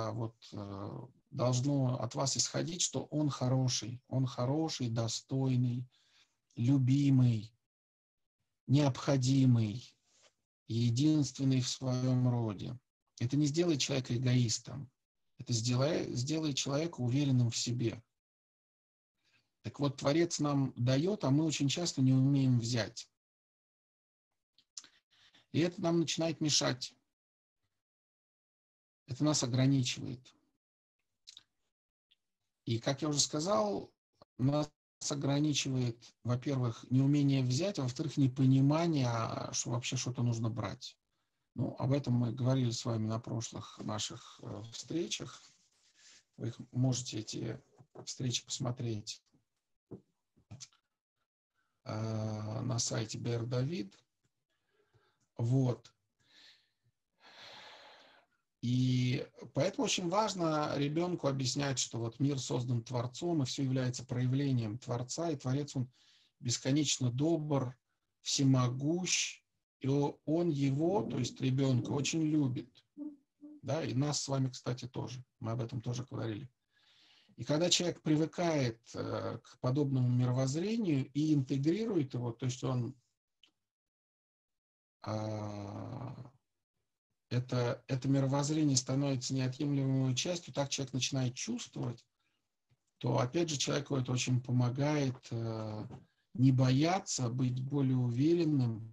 должно от вас исходить, что он хороший, достойный, любимый, необходимый, единственный в своем роде. Это не сделает человека эгоистом, это сделает человека уверенным в себе. Так вот, Творец нам дает, а мы очень часто не умеем взять. И это нам начинает мешать. Это нас ограничивает. И, как я уже сказал, нас ограничивает, во-первых, неумение взять, а во-вторых, непонимание, что вообще что-то нужно брать. Ну, об этом мы говорили с вами на прошлых наших встречах. Вы можете эти встречи посмотреть на сайте Беэр Давид. Вот. И поэтому очень важно ребенку объяснять, что вот мир создан Творцом, и все является проявлением Творца, и Творец, он бесконечно добр, всемогущ, и он его, то есть ребенка, очень любит. Да, и нас с вами, кстати, тоже. Мы об этом тоже говорили. И когда человек привыкает к подобному мировоззрению и интегрирует его, то есть он это мировоззрение становится неотъемлемой частью, так человек начинает чувствовать, то опять же человеку это очень помогает не бояться, быть более уверенным.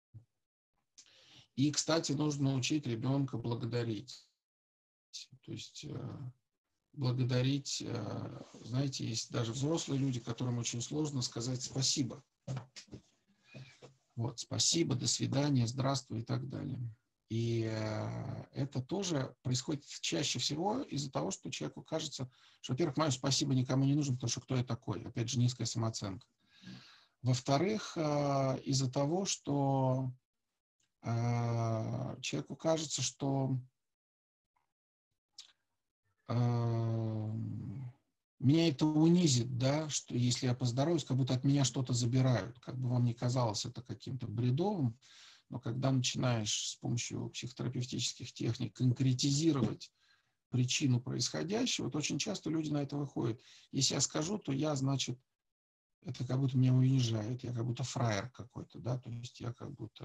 И, кстати, нужно научить ребенка благодарить. То есть благодарить, знаете, есть даже взрослые люди, которым очень сложно сказать спасибо. Вот, спасибо, до свидания, здравствуй и так далее. И это тоже происходит чаще всего из-за того, что человеку кажется, что, во-первых, мое спасибо никому не нужно, потому что кто я такой? Опять же, низкая самооценка. Во-вторых, из-за того, что человеку кажется, что меня это унизит, да, что если я поздороваюсь, как будто от меня что-то забирают. Как бы вам ни казалось это каким-то бредовым, но когда начинаешь с помощью психотерапевтических техник конкретизировать причину происходящего, то очень часто люди на это выходят. Если я скажу, то я, значит, это как будто меня унижает, я как будто фраер какой-то, да, то есть я как будто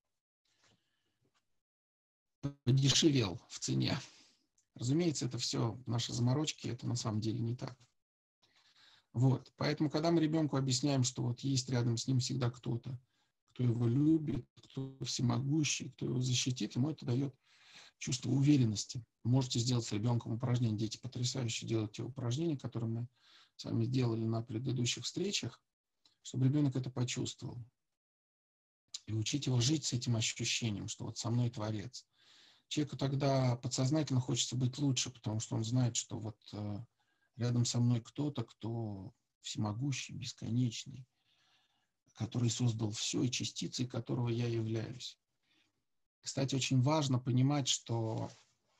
подешевел в цене. Разумеется, это все наши заморочки, это на самом деле не так. Вот, поэтому, когда мы ребенку объясняем, что вот есть рядом с ним всегда кто-то, кто его любит, кто всемогущий, кто его защитит, ему это дает чувство уверенности. Можете сделать с ребенком упражнения. Дети потрясающе делают те упражнения, которые мы с вами делали на предыдущих встречах, чтобы ребенок это почувствовал. И учить его жить с этим ощущением, что вот со мной Творец. Человеку тогда подсознательно хочется быть лучше, потому что он знает, что вот рядом со мной кто-то, кто всемогущий, бесконечный, который создал все, и частицей которого я являюсь. Кстати, очень важно понимать, что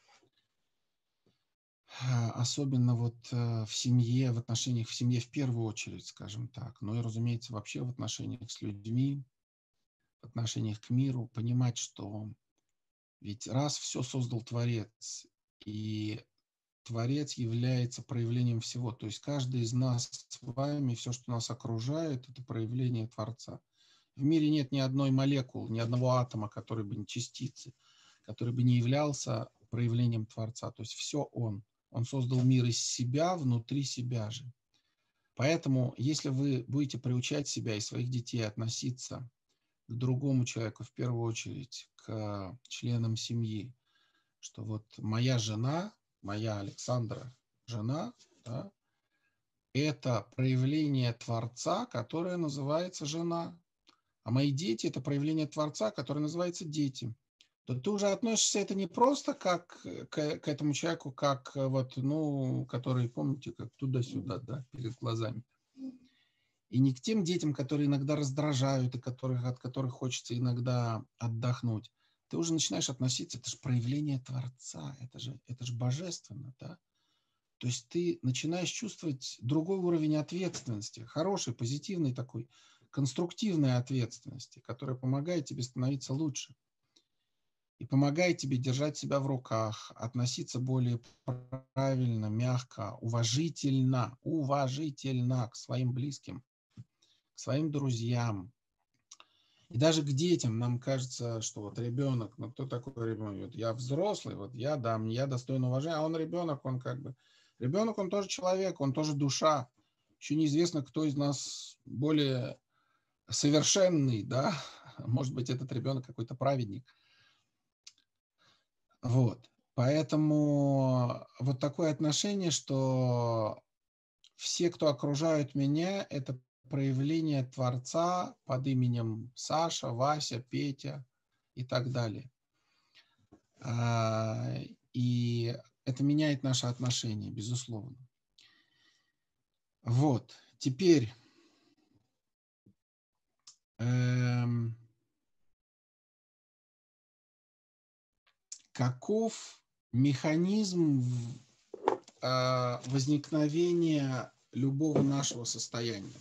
особенно вот в семье, в отношениях в семье в первую очередь, скажем так, но и, разумеется, вообще в отношениях с людьми, в отношениях к миру, понимать, что ведь раз все создал Творец, и Творец является проявлением всего, то есть каждый из нас с вами, все, что нас окружает, это проявление Творца. В мире нет ни одной молекулы, ни одного атома, который бы не частицы, который бы не являлся проявлением Творца. То есть все Он. Он создал мир из себя, внутри себя же. Поэтому, если вы будете приучать себя и своих детей относиться к другому человеку, в первую очередь к членам семьи, что вот моя жена, моя Александра жена, да, это проявление Творца, которое называется жена. А мои дети – это проявление Творца, которое называется дети. То ты уже относишься это не просто как к этому человеку, как вот, ну, который, помните, как туда-сюда, да, перед глазами. И не к тем детям, которые иногда раздражают, и от которых хочется иногда отдохнуть. Ты уже начинаешь относиться, это же проявление Творца, это же божественно, да. То есть ты начинаешь чувствовать другой уровень ответственности, хороший, позитивный такой, конструктивной ответственности, которая помогает тебе становиться лучше и помогает тебе держать себя в руках, относиться более правильно, мягко, уважительно к своим близким, к своим друзьям. И даже к детям нам кажется, что вот ребенок, ну кто такой ребенок? Я взрослый, вот я, да, я достоин уважения, а он ребенок, он как бы... Ребенок, он тоже человек, он тоже душа. Еще неизвестно, кто из нас более совершенный, да? Может быть, этот ребенок какой-то праведник. Вот. Поэтому вот такое отношение, что все, кто окружают меня, это проявление Творца под именем Саша, Вася, Петя и так далее. И это меняет наши отношения, безусловно. Вот, теперь каков механизм возникновения любого нашего состояния?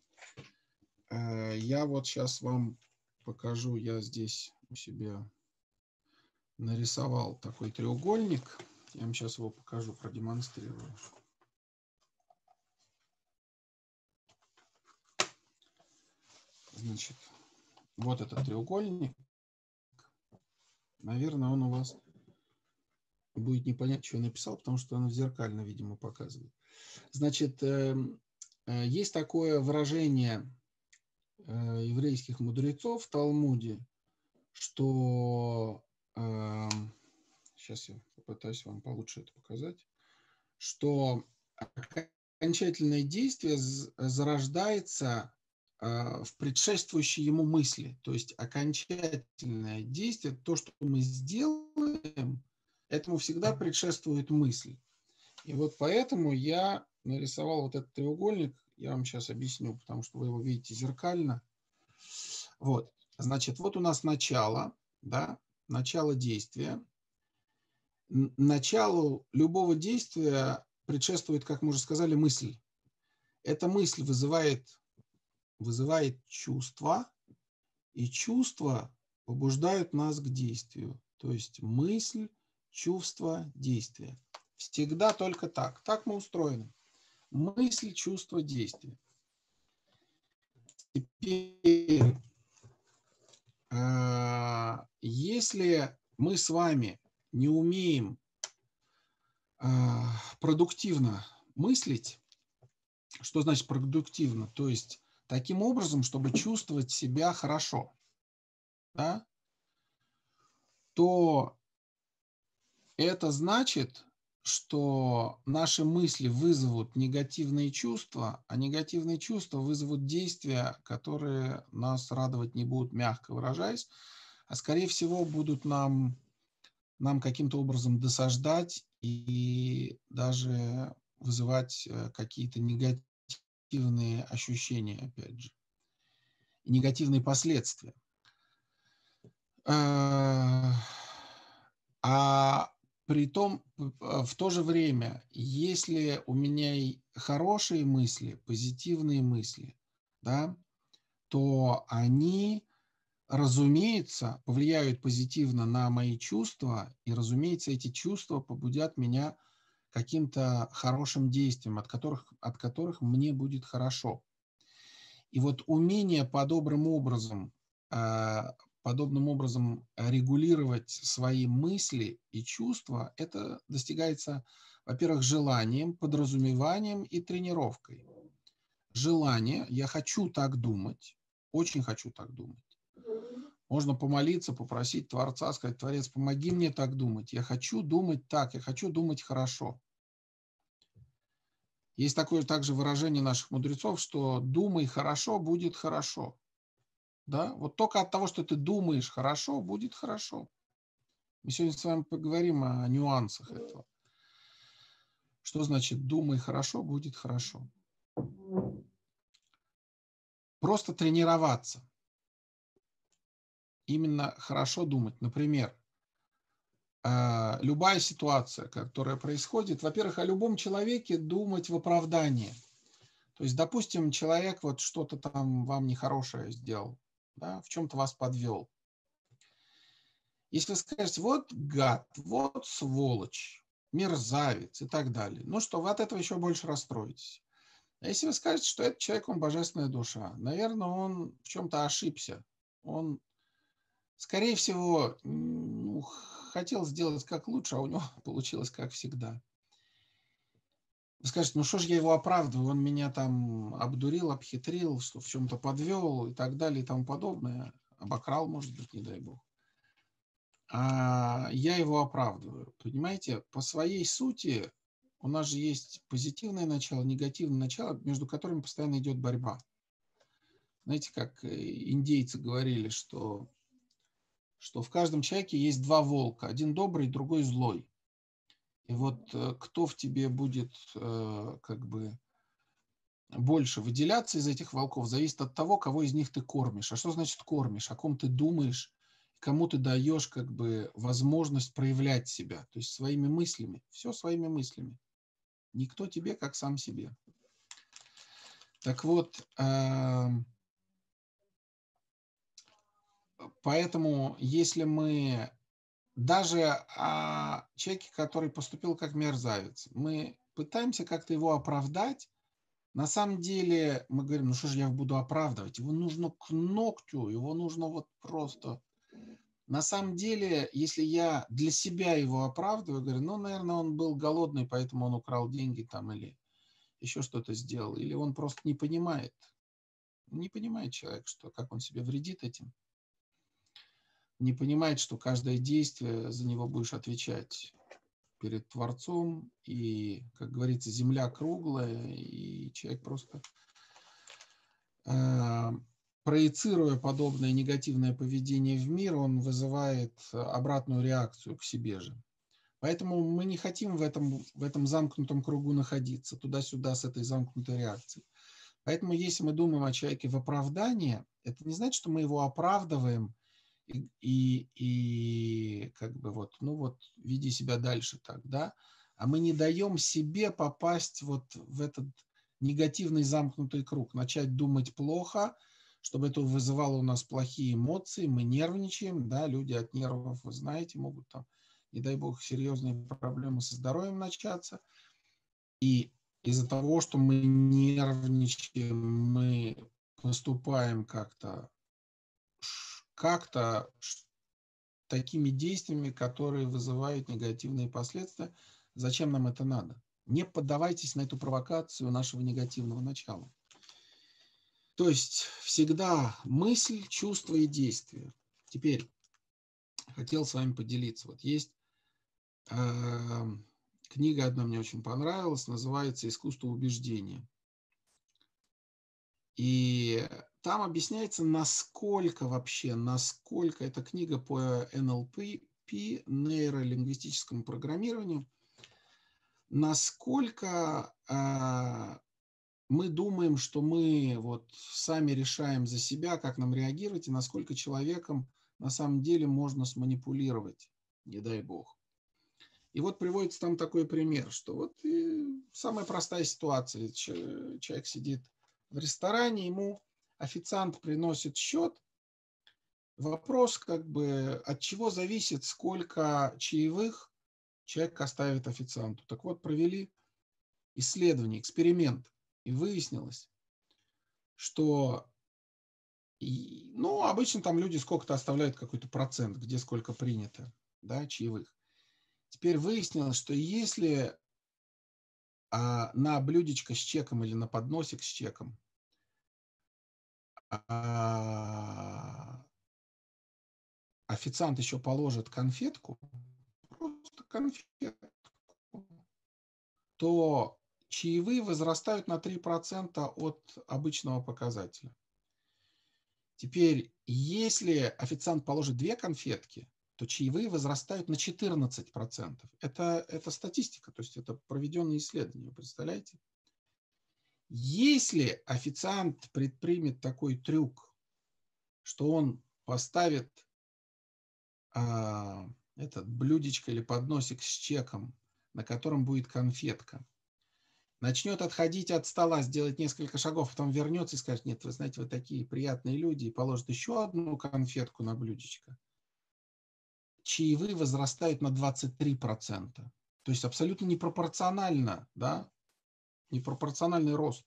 Я вот сейчас вам покажу, я здесь у себя нарисовал такой треугольник. Я вам сейчас его покажу, продемонстрирую. Значит, вот этот треугольник. Наверное, он у вас будет непонятно, что я написал, потому что он зеркально, видимо, показывает. Значит, есть такое выражение еврейских мудрецов в Талмуде, что, сейчас я попытаюсь вам получше это показать, что окончательное действие зарождается в предшествующей ему мысли. То есть окончательное действие, то, что мы сделаем, этому всегда предшествует мысль. И вот поэтому я нарисовал вот этот треугольник. Я вам сейчас объясню, потому что вы его видите зеркально. Вот, значит, вот у нас начало, да, начало действия. Началу любого действия предшествует, как мы уже сказали, мысль. Эта мысль вызывает чувства, и чувства побуждают нас к действию. То есть мысль, чувство, действие. Всегда только так. Так мы устроены. Мысль, чувство, действие. Теперь, если мы с вами не умеем продуктивно мыслить, что значит продуктивно? То есть таким образом, чтобы чувствовать себя хорошо, да, то это значит, что наши мысли вызовут негативные чувства, а негативные чувства вызовут действия, которые нас радовать не будут, мягко выражаясь, а скорее всего будут нам каким-то образом досаждать и даже вызывать какие-то негативные ощущения, опять же, и негативные последствия. Притом, в то же время, если у меня и хорошие мысли, позитивные мысли, да, то они, разумеется, повлияют позитивно на мои чувства, и, разумеется, эти чувства побудят меня каким-то хорошим действиям, от которых мне будет хорошо. И вот умение подобным образом регулировать свои мысли и чувства, это достигается, во-первых, желанием, подразумеванием и тренировкой. Желание, я хочу так думать, очень хочу так думать. Можно помолиться, попросить Творца, сказать: Творец, помоги мне так думать. Я хочу думать так, я хочу думать хорошо. Есть такое также выражение наших мудрецов, что думай хорошо, будет хорошо. Да? Вот только от того, что ты думаешь хорошо, будет хорошо. Мы сегодня с вами поговорим о нюансах этого. Что значит думай хорошо, будет хорошо? Просто тренироваться. Именно хорошо думать. Например, любая ситуация, которая происходит, во-первых, о любом человеке думать в оправдании. То есть, допустим, человек вот что-то там вам нехорошее сделал, да, в чем-то вас подвел. Если вы скажете: вот гад, вот сволочь, мерзавец и так далее, ну что, вы от этого еще больше расстроитесь. А если вы скажете, что этот человек, он божественная душа, наверное, он в чем-то ошибся. Он, скорее всего, хотел сделать как лучше, а у него получилось как всегда. Вы скажете: ну что ж я его оправдываю, он меня там обдурил, обхитрил, что в чем-то подвел и так далее и тому подобное. Обокрал, может быть, не дай бог. А я его оправдываю. Понимаете, по своей сути у нас же есть позитивное начало, негативное начало, между которыми постоянно идет борьба. Знаете, как индейцы говорили, что что в каждом человеке есть два волка. Один добрый, другой злой. И вот кто в тебе будет как бы больше выделяться из этих волков, зависит от того, кого из них ты кормишь. А что значит кормишь? О ком ты думаешь, кому ты даешь как бы возможность проявлять себя, то есть своими мыслями. Все своими мыслями. Никто тебе, как сам себе. Так вот, поэтому если мы даже о человеке, который поступил как мерзавец, мы пытаемся как-то его оправдать. На самом деле мы говорим, ну что же я буду оправдывать? Его нужно к ногтю, его нужно вот просто. На самом деле, если я для себя его оправдываю, говорю, ну, наверное, он был голодный, поэтому он украл деньги там или еще что-то сделал. Или он просто не понимает человек, что как он себе вредит этим. Не понимает, что каждое действие за него будешь отвечать перед Творцом, и, как говорится, земля круглая, и человек просто, проецируя подобное негативное поведение в мир, он вызывает обратную реакцию к себе же. Поэтому мы не хотим в этом замкнутом кругу находиться, туда-сюда с этой замкнутой реакцией. Поэтому если мы думаем о человеке в оправдании, это не значит, что мы его оправдываем и как бы вот, ну вот, веди себя дальше так, да, а мы не даем себе попасть вот в этот негативный замкнутый круг, начать думать плохо, чтобы это вызывало у нас плохие эмоции, мы нервничаем, да, люди от нервов, вы знаете, могут там, не дай бог, серьезные проблемы со здоровьем начаться, и из-за того, что мы нервничаем, мы поступаем как-то такими действиями, которые вызывают негативные последствия. Зачем нам это надо? Не поддавайтесь на эту провокацию нашего негативного начала. То есть всегда мысль, чувство и действие. Теперь хотел с вами поделиться. Вот есть книга одна, мне очень понравилась, называется «Искусство убеждения». И там объясняется, насколько эта книга по НЛП, нейролингвистическому программированию, насколько мы думаем, что мы вот сами решаем за себя, как нам реагировать, и насколько человеком на самом деле можно сманипулировать, не дай бог. И вот приводится там такой пример, что вот самая простая ситуация. Человек сидит в ресторане, ему официант приносит счет. Вопрос, как бы, от чего зависит, сколько чаевых человек оставит официанту. Так вот, провели исследование, эксперимент, и выяснилось, что, ну, обычно там люди сколько-то оставляют какой-то процент, где сколько принято, да, чаевых. Теперь выяснилось, что если на блюдечко с чеком или на подносик с чеком официант еще положит конфетку, просто конфетку, то чаевые возрастают на 3% от обычного показателя. Теперь, если официант положит 2 конфетки, то чаевые возрастают на 14%. Это статистика, то есть это проведенные исследования, представляете? Если официант предпримет такой трюк, что он поставит этот блюдечко или подносик с чеком, на котором будет конфетка, начнет отходить от стола, сделать несколько шагов, потом вернется и скажет, нет, вы знаете, вы такие приятные люди, и положит еще одну конфетку на блюдечко, чаевые возрастают на 23%. То есть абсолютно непропорционально, да, непропорциональный рост.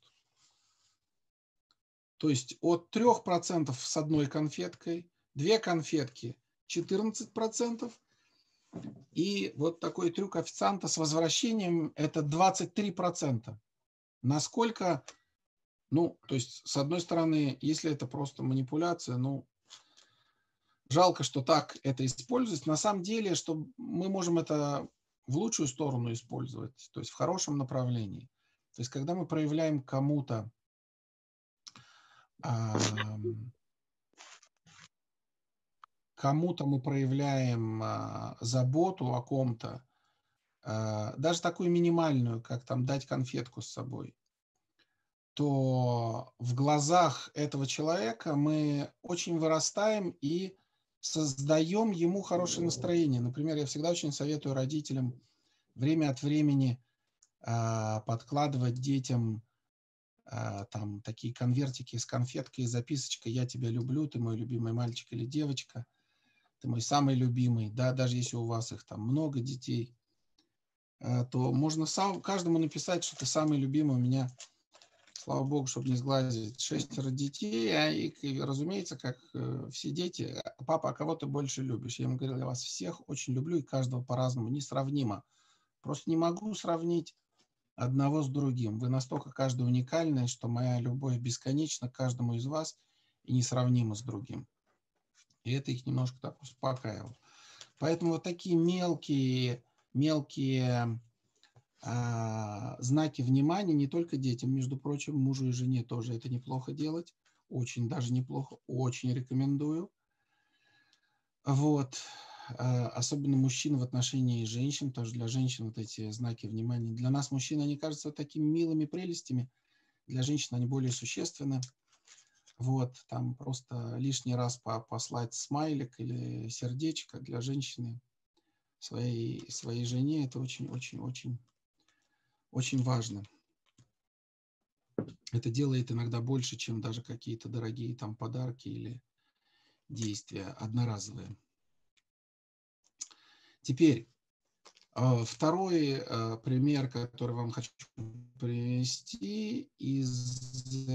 То есть от 3% с одной конфеткой, 2 конфетки 14%, и вот такой трюк официанта с возвращением это 23%. Насколько, ну, то есть, с одной стороны, если это просто манипуляция, ну, жалко, что так это используется. На самом деле, что мы можем это в лучшую сторону использовать, то есть в хорошем направлении. То есть, когда мы проявляем кому-то кому-то мы проявляем заботу о ком-то, даже такую минимальную, как там дать конфетку с собой, то в глазах этого человека мы очень вырастаем и создаем ему хорошее настроение. Например, я всегда очень советую родителям время от времени подкладывать детям там такие конвертики с конфеткой и записочкой «Я тебя люблю, ты мой любимый мальчик или девочка, ты мой самый любимый». Да, даже если у вас их там много детей, то можно каждому написать, что ты самый любимый у меня. Слава богу, чтобы не сглазить, 6 детей, и, разумеется, как все дети, папа, а кого ты больше любишь? Я ему говорил, я вас всех очень люблю, и каждого по-разному, несравнимо. Просто не могу сравнить одного с другим. Вы настолько каждый уникальный, что моя любовь бесконечна к каждому из вас и несравнима с другим. И это их немножко так успокаивало. Поэтому вот такие мелкие знаки внимания не только детям, между прочим, мужу и жене тоже это неплохо делать. Очень даже неплохо, очень рекомендую. Вот. Особенно мужчин в отношении женщин, тоже для женщин вот эти знаки внимания. Для нас, мужчин, они кажутся такими милыми прелестями, для женщин они более существенны. Вот, там просто лишний раз послать смайлик или сердечко для женщины своей жене, это очень-очень-очень важно. Это делает иногда больше, чем даже какие-то дорогие там подарки или действия одноразовые. Теперь второй пример, который вам хочу привести из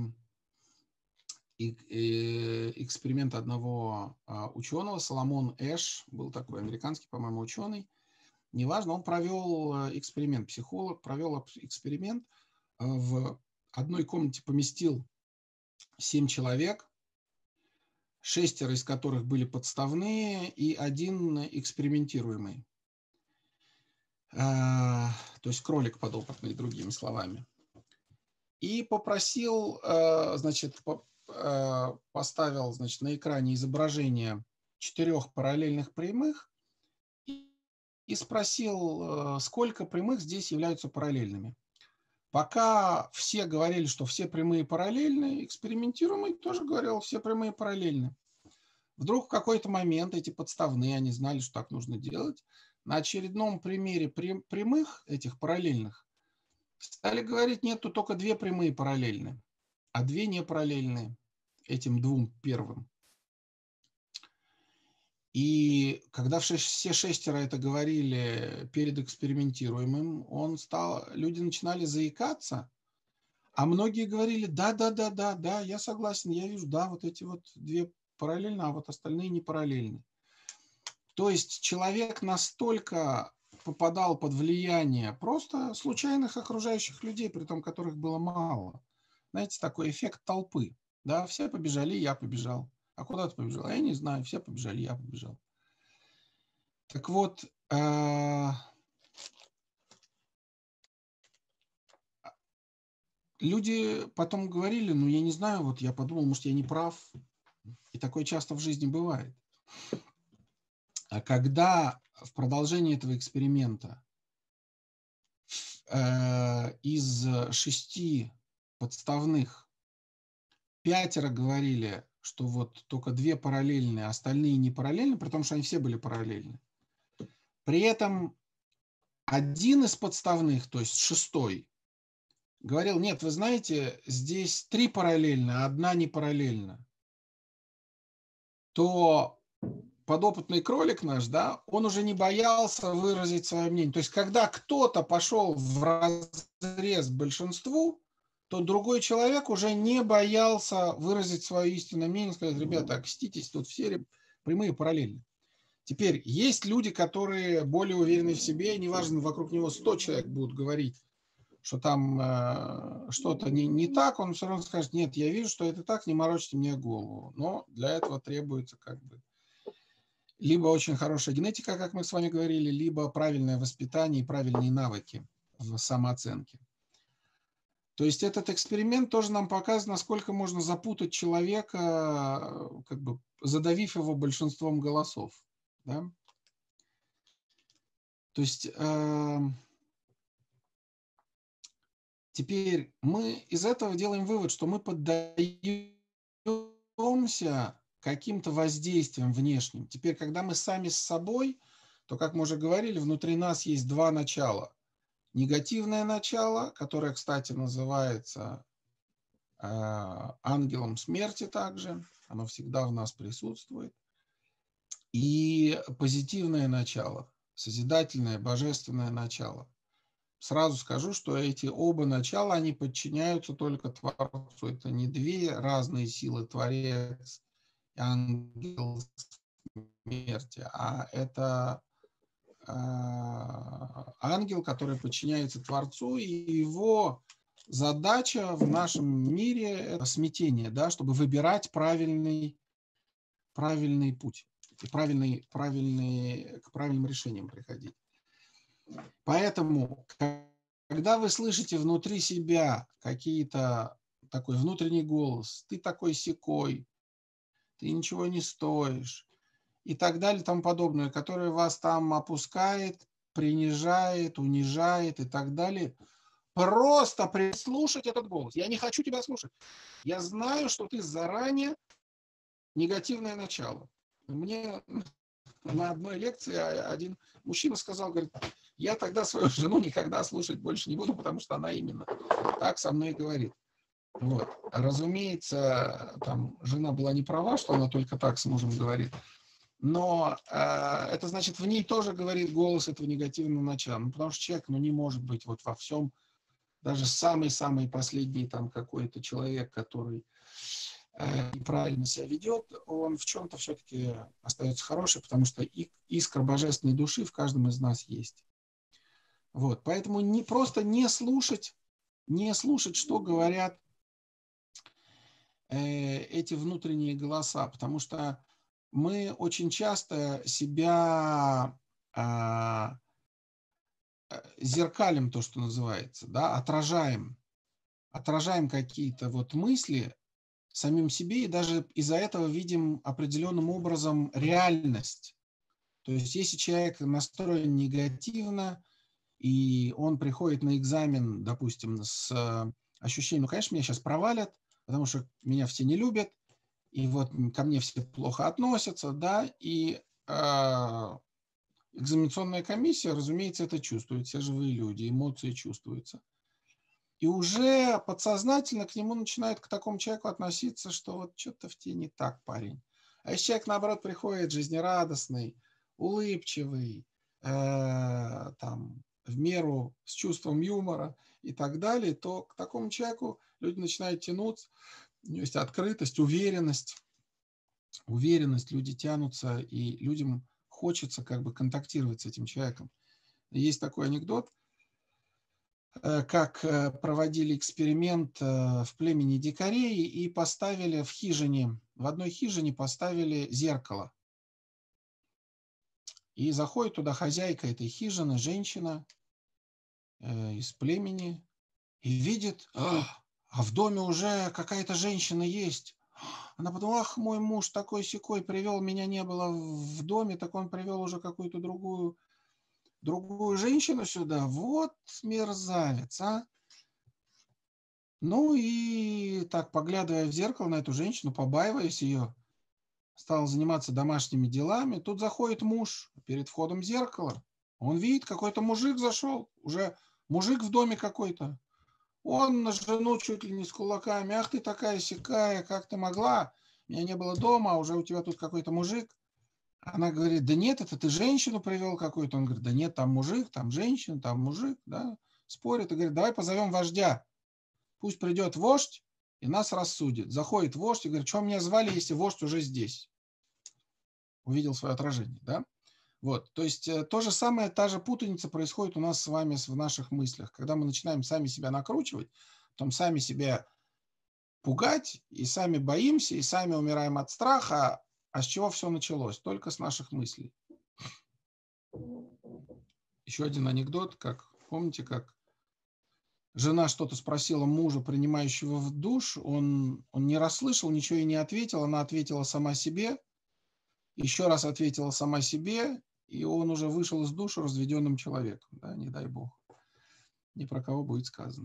эксперимента одного ученого. Соломон Эш, был такой американский, по-моему, ученый. Неважно, он провел эксперимент, психолог провел эксперимент. В одной комнате поместил 7 человек, 6 из которых были подставные и 1 экспериментируемый. То есть кролик подопытный, другими словами. И попросил, значит, поставил, значит, на экране изображение 4 параллельных прямых и спросил, сколько прямых здесь являются параллельными. Пока все говорили, что все прямые параллельны, экспериментируемый тоже говорил, все прямые параллельны. Вдруг в какой-то момент эти подставные, они знали, что так нужно делать, на очередном примере прямых, этих параллельных, стали говорить, нет, тут только 2 прямые параллельны, а 2 не параллельные этим 2 первым. И когда все 6 это говорили перед экспериментируемым, люди начинали заикаться, а многие говорили, да, я согласен, я вижу, да, вот эти вот 2 параллельно, а вот остальные не параллельны. То есть человек настолько попадал под влияние просто случайных окружающих людей, при том которых было мало. Знаете, такой эффект толпы. Да, все побежали, я побежал. А куда ты побежал? Я не знаю, все побежали, я побежал. Так вот, люди потом говорили, ну я не знаю, вот я подумал, может я не прав. И такое часто в жизни бывает. А когда в продолжении этого эксперимента из 6 подставных 5 говорили, что вот только 2 параллельные, остальные не параллельны, при том, что они все были параллельны. При этом один из подставных, то есть 6, говорил, нет, вы знаете, здесь 3 параллельно, а 1 не параллельна. То подопытный кролик наш, да, он уже не боялся выразить свое мнение. То есть, когда кто-то пошел в разрез большинству, то другой человек уже не боялся выразить свое истинное мнение, сказать, ребята, окститесь, тут все прямые параллельны. Теперь, есть люди, которые более уверены в себе, неважно, вокруг него 100 человек будут говорить, что там что-то не так, он все равно скажет, нет, я вижу, что это так, не морочьте мне голову. Но для этого требуется как бы либо очень хорошая генетика, как мы с вами говорили, либо правильное воспитание и правильные навыки в самооценке. То есть этот эксперимент тоже нам показывает, насколько можно запутать человека, как бы задавив его большинством голосов. Да? То есть теперь мы из этого делаем вывод, что мы поддаемся каким-то воздействиям внешним. Теперь, когда мы сами с собой, то, как мы уже говорили, внутри нас есть два начала. Негативное начало, которое, кстати, называется ангелом смерти также, оно всегда в нас присутствует. И позитивное начало, созидательное, божественное начало. Сразу скажу, что эти оба начала, они подчиняются только Творцу. Это не две разные силы, Творец и ангел смерти, а это ангел, который подчиняется Творцу, и его задача в нашем мире – это смятение, да, чтобы выбирать правильный путь и к правильным решениям приходить. Поэтому, когда вы слышите внутри себя какие-то такой внутренний голос, ты такой сякой, ты ничего не стоишь и так далее и тому подобное, который вас там опускает, принижает, унижает и так далее, просто прислушать этот голос. Я не хочу тебя слушать. Я знаю, что ты заранее негативное начало. Мне на одной лекции один мужчина сказал, говорит, я тогда свою жену никогда слушать больше не буду, потому что она именно так со мной говорит. Вот. Разумеется, там жена была не права, что она только так с мужем говорит, но это значит, в ней тоже говорит голос этого негативного начала. Ну, потому что человек не может быть вот во всем, даже самый-самый последний там какой-то человек, который неправильно себя ведет, он в чем-то все-таки остается хороший, потому что искра божественной души в каждом из нас есть. Вот. Поэтому просто не слушать, что говорят эти внутренние голоса, потому что мы очень часто себя зеркалим, то, что называется, да, отражаем какие-то вот мысли самим себе, и даже из-за этого видим определенным образом реальность. То есть если человек настроен негативно, и он приходит на экзамен, допустим, с ощущением, ну, конечно, меня сейчас провалят, потому что меня все не любят, и вот ко мне все плохо относятся, да, и экзаменационная комиссия, разумеется, это чувствует, все живые люди, эмоции чувствуются. И уже подсознательно к нему начинают, к такому человеку относиться, что вот что-то в тебе не так, парень. А если человек, наоборот, приходит жизнерадостный, улыбчивый, там, в меру с чувством юмора и так далее, то к такому человеку люди начинают тянуться, у него есть открытость, уверенность, люди тянутся, и людям хочется как бы контактировать с этим человеком. Есть такой анекдот, как проводили эксперимент в племени дикарей и поставили в одной хижине поставили зеркало. И заходит туда хозяйка этой хижины, женщина из племени, и видит, а в доме уже какая-то женщина есть. Она подумала, ах, мой муж такой-сякой привел, меня не было в доме, так он привел уже какую-то другую женщину сюда. Вот мерзавец, а. Ну и так, поглядывая в зеркало на эту женщину, побаиваясь ее, стал заниматься домашними делами. Тут заходит муж перед входом в зеркало. Он видит, какой-то мужик зашел, уже мужик в доме какой-то. Он на жену чуть ли не с кулаками. Ах ты такая сякая, как ты могла? Меня не было дома, а уже у тебя тут какой-то мужик. Она говорит, да нет, это ты женщину привел какую-то. Он говорит, да нет, там мужик, там женщина, там мужик, да. Спорит и говорит, давай позовем вождя. Пусть придет вождь и нас рассудит. Заходит вождь и говорит, что меня звали, если вождь уже здесь? Увидел свое отражение, да? Вот, то есть то же самое, та же путаница происходит у нас с вами в наших мыслях. Когда мы начинаем сами себя накручивать, потом сами себя пугать, и сами боимся, и сами умираем от страха. А с чего все началось? Только с наших мыслей. Еще один анекдот, помните, как жена что-то спросила мужа, принимающего в душ, он не расслышал, ничего и не ответил, она ответила сама себе, еще раз ответила сама себе, и он уже вышел из душа разведенным человеком, да, не дай бог. Ни про кого будет сказано.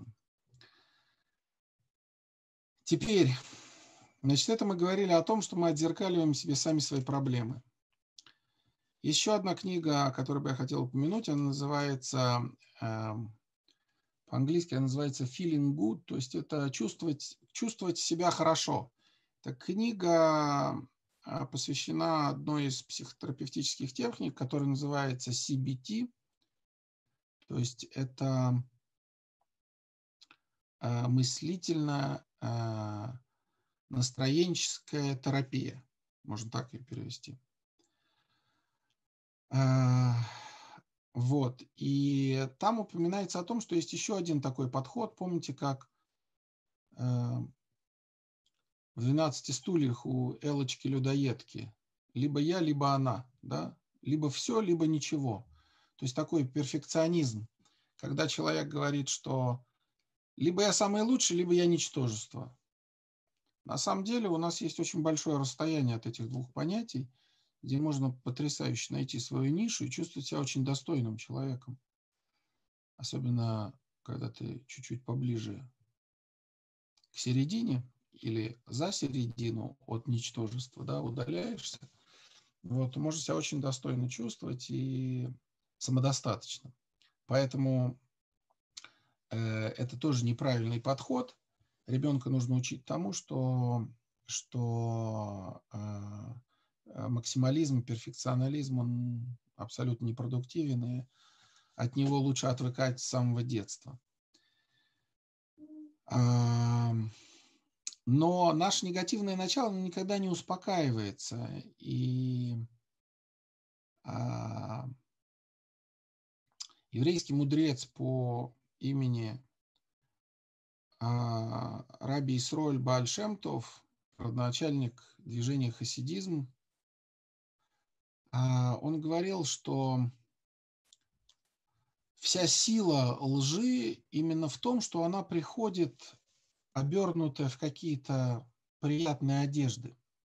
Теперь, значит, это мы говорили о том, что мы отзеркаливаем себе сами свои проблемы. Еще одна книга, которую бы я хотел упомянуть, она называется, по-английски она называется Feeling Good, то есть это чувствовать себя хорошо. Эта книга посвящена одной из психотерапевтических техник, которая называется CBT, то есть это мыслительно настроенческая терапия, можно так ее перевести. Вот, и там упоминается о том, что есть еще один такой подход, помните, как в «12 стульях» у Элочки-людоедки, либо я, либо она, да, либо все, либо ничего. То есть такой перфекционизм, когда человек говорит, что либо я самый лучший, либо я ничтожество. На самом деле у нас есть очень большое расстояние от этих двух понятий, где можно потрясающе найти свою нишу и чувствовать себя очень достойным человеком. Особенно, когда ты чуть-чуть поближе к середине или за середину от ничтожества, да, удаляешься, вот, можно себя очень достойно чувствовать и самодостаточно. Поэтому это тоже неправильный подход. Ребенка нужно учить тому, что максимализм, перфекционализм, он абсолютно непродуктивен, и от него лучше отвыкать с самого детства. Но наше негативное начало никогда не успокаивается. И еврейский мудрец по имени Раби Исроэль Бааль Шем Тов, родоначальник движения хасидизм, он говорил, что вся сила лжи именно в том, что она приходит обернутая в какие-то приятные одежды.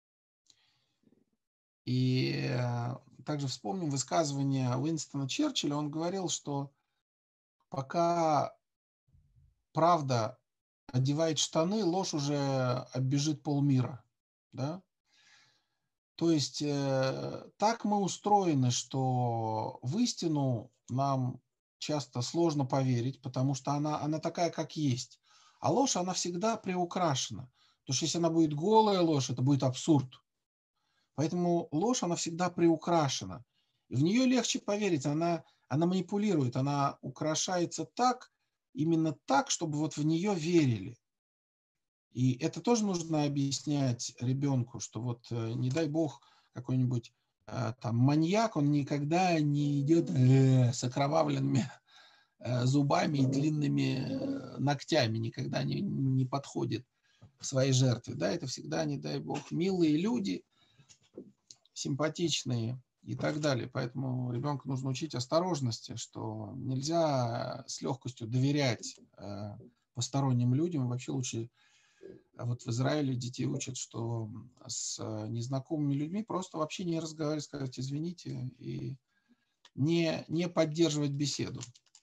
И также вспомним высказывание Уинстона Черчилля. Он говорил, что пока правда одевает штаны, ложь уже оббежит полмира. Да? То есть так мы устроены, что в истину нам часто сложно поверить, потому что она такая, как есть. А ложь, она всегда приукрашена. Потому что если она будет голая ложь, это будет абсурд. Поэтому ложь, она всегда приукрашена. И в нее легче поверить. Она манипулирует, она украшается так, именно так, чтобы вот в нее верили. И это тоже нужно объяснять ребенку, что вот не дай бог какой-нибудь там маньяк, он никогда не идет с окровавленными зубами и длинными ногтями, никогда не подходит к своей жертве. Да, это всегда, не дай бог, милые люди, симпатичные и так далее. Поэтому ребенку нужно учить осторожности, что нельзя с легкостью доверять посторонним людям. Вообще лучше, вот в Израиле детей учат, что с незнакомыми людьми просто вообще не разговаривать, сказать извините и не поддерживать беседу.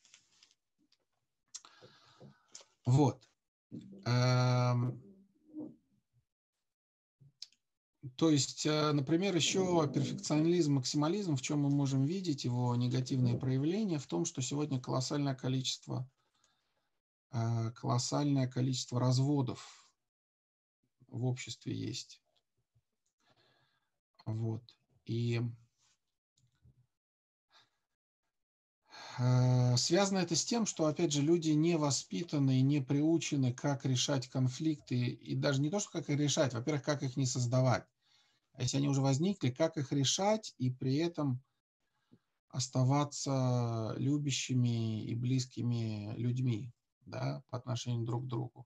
Вот. То есть, например, еще перфекционизм, максимализм, в чем мы можем видеть его негативные проявления, в том, что сегодня колоссальное количество разводов в обществе есть. Вот. И связано это с тем, что, опять же, люди не воспитаны, не приучены, как решать конфликты, и даже не то, что как их решать, во-первых, как их не создавать. А если они уже возникли, как их решать и при этом оставаться любящими и близкими людьми, да, по отношению друг к другу.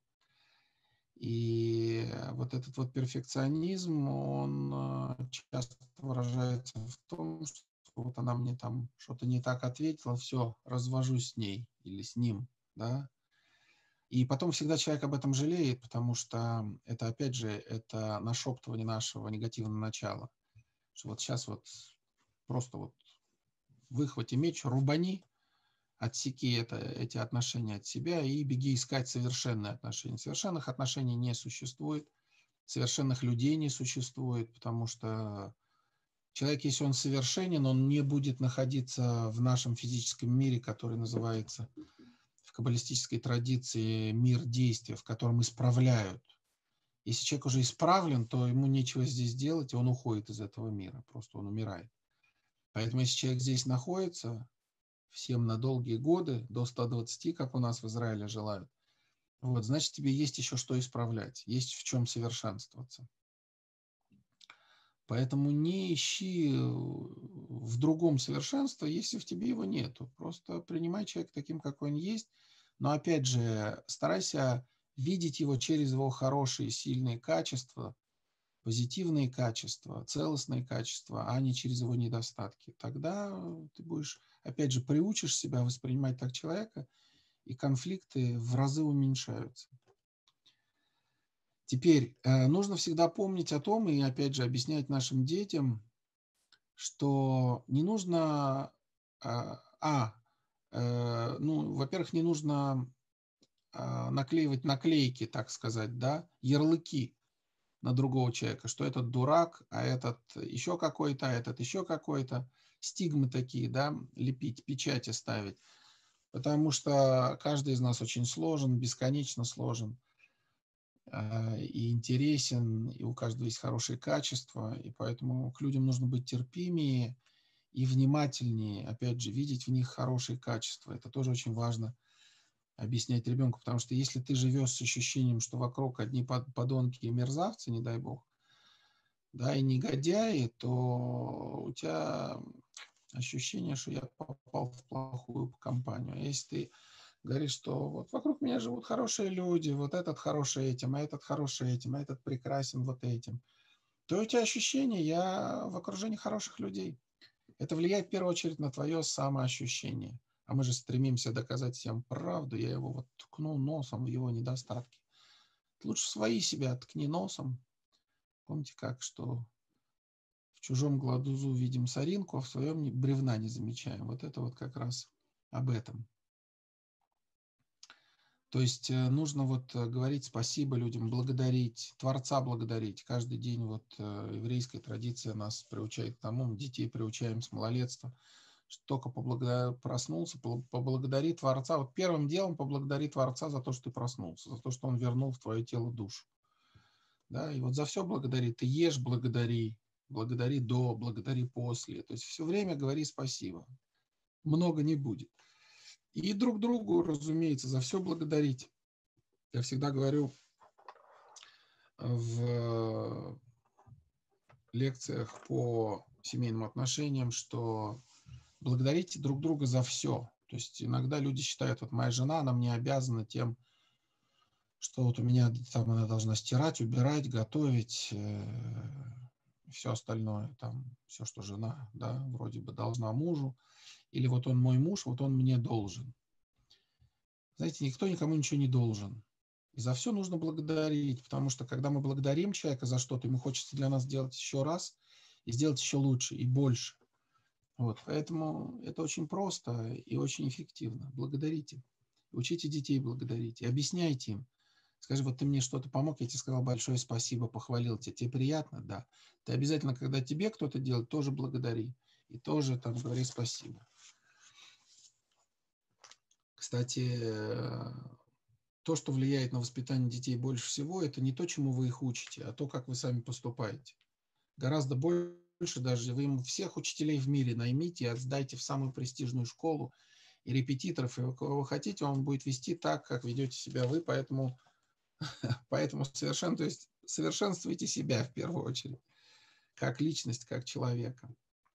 И вот этот вот перфекционизм, он часто выражается в том, что вот она мне там что-то не так ответила, все, развожусь с ней или с ним, да. И потом всегда человек об этом жалеет, потому что это, опять же, это нашептывание нашего негативного начала. Что вот сейчас вот просто вот выхвати меч, рубани, отсеки эти отношения от себя и беги искать совершенные отношения. Совершенных отношений не существует, совершенных людей не существует, потому что человек, если он совершенен, он не будет находиться в нашем физическом мире, который называется в каббалистической традиции мир действия, в котором исправляют. Если человек уже исправлен, то ему нечего здесь делать, и он уходит из этого мира, просто он умирает. Поэтому если человек здесь находится, всем на долгие годы, до 120, как у нас в Израиле желают, вот, значит, тебе есть еще что исправлять, есть в чем совершенствоваться. Поэтому не ищи в другом совершенства, если в тебе его нету. Просто принимай человека таким, какой он есть. Но опять же, старайся видеть его через его хорошие, сильные качества, позитивные качества, целостные качества, а не через его недостатки. Тогда ты будешь, опять же, приучишь себя воспринимать так человека, и конфликты в разы уменьшаются. Теперь нужно всегда помнить о том, и опять же объяснять нашим детям, что не нужно, ну, во-первых, не нужно наклеивать наклейки, так сказать, да, ярлыки на другого человека, что этот дурак, а этот еще какой-то, а этот еще какой-то, стигмы такие, да, лепить, печати ставить, потому что каждый из нас очень сложен, бесконечно сложен и интересен, и у каждого есть хорошие качества, и поэтому к людям нужно быть терпимее и внимательнее, опять же, видеть в них хорошие качества. Это тоже очень важно объяснять ребенку, потому что если ты живешь с ощущением, что вокруг одни подонки и мерзавцы, не дай бог, да, и негодяи, то у тебя ощущение, что я попал в плохую компанию. А если ты говоришь, что вот вокруг меня живут хорошие люди, вот этот хороший этим, а этот хороший этим, а этот прекрасен вот этим, то у тебя ощущение, я в окружении хороших людей. Это влияет в первую очередь на твое самоощущение. А мы же стремимся доказать всем правду. Я его вот ткну носом в его недостатки. Лучше свои себя ткни носом. Помните как, что в чужом глазу видим соринку, а в своем бревна не замечаем. Вот это вот как раз об этом. То есть нужно вот говорить спасибо людям, благодарить, Творца благодарить. Каждый день вот еврейская традиция нас приучает к тому, мы детей приучаем с малолетства, что только проснулся, поблагодари Творца. Вот первым делом поблагодари Творца за то, что ты проснулся, за то, что Он вернул в твое тело душу. Да, и вот за все благодари. Ты ешь, благодари, благодари до, благодари после. То есть все время говори спасибо. Много не будет. И друг другу, разумеется, за все благодарить. Я всегда говорю в лекциях по семейным отношениям, что благодарите друг друга за все. То есть иногда люди считают, вот моя жена, она мне обязана тем, что вот у меня там она должна стирать, убирать, готовить, все остальное, там, все, что жена, да, вроде бы должна мужу. Или вот он мой муж, вот он мне должен. Знаете, никто никому ничего не должен. И за все нужно благодарить, потому что когда мы благодарим человека за что-то, ему хочется для нас сделать еще раз и сделать еще лучше и больше. Вот, поэтому это очень просто и очень эффективно. Благодарите. Учите детей благодарить. И объясняйте им. Скажи, вот ты мне что-то помог, я тебе сказал большое спасибо, похвалил тебя. Тебе приятно? Да. Ты обязательно, когда тебе кто-то делает, тоже благодари. И тоже там говори спасибо. Кстати, то, что влияет на воспитание детей больше всего, это не то, чему вы их учите, а то, как вы сами поступаете. Гораздо больше даже вы ему всех учителей в мире наймите и отдайте в самую престижную школу и репетиторов, и кого вы хотите, он будет вести так, как ведете себя вы, поэтому совершенствуйте себя в первую очередь, как личность, как человека.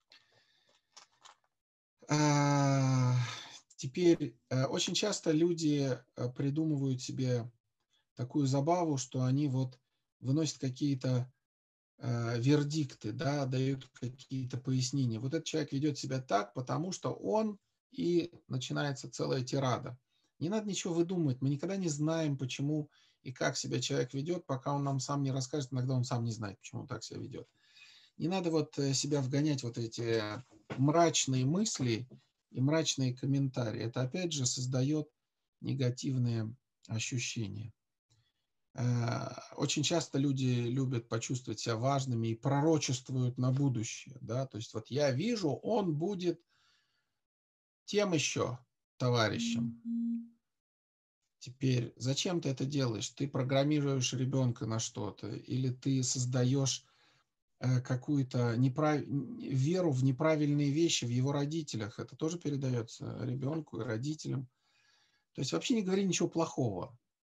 Теперь очень часто люди придумывают себе такую забаву, что они вот выносят какие-то вердикты, да, дают какие-то пояснения. Вот этот человек ведет себя так, потому что он, и начинается целая тирада. Не надо ничего выдумывать. Мы никогда не знаем, почему и как себя человек ведет, пока он нам сам не расскажет. Иногда он сам не знает, почему он так себя ведет. Не надо вот себя вгонять вот эти мрачные мысли и мрачные комментарии. Это опять же создает негативные ощущения. Очень часто люди любят почувствовать себя важными и пророчествуют на будущее. Да? То есть вот я вижу, он будет тем еще товарищем. Теперь, зачем ты это делаешь? Ты программируешь ребенка на что-то, или ты создаешь какую-то веру в неправильные вещи в его родителях. Это тоже передается ребенку и родителям. То есть вообще не говори ничего плохого.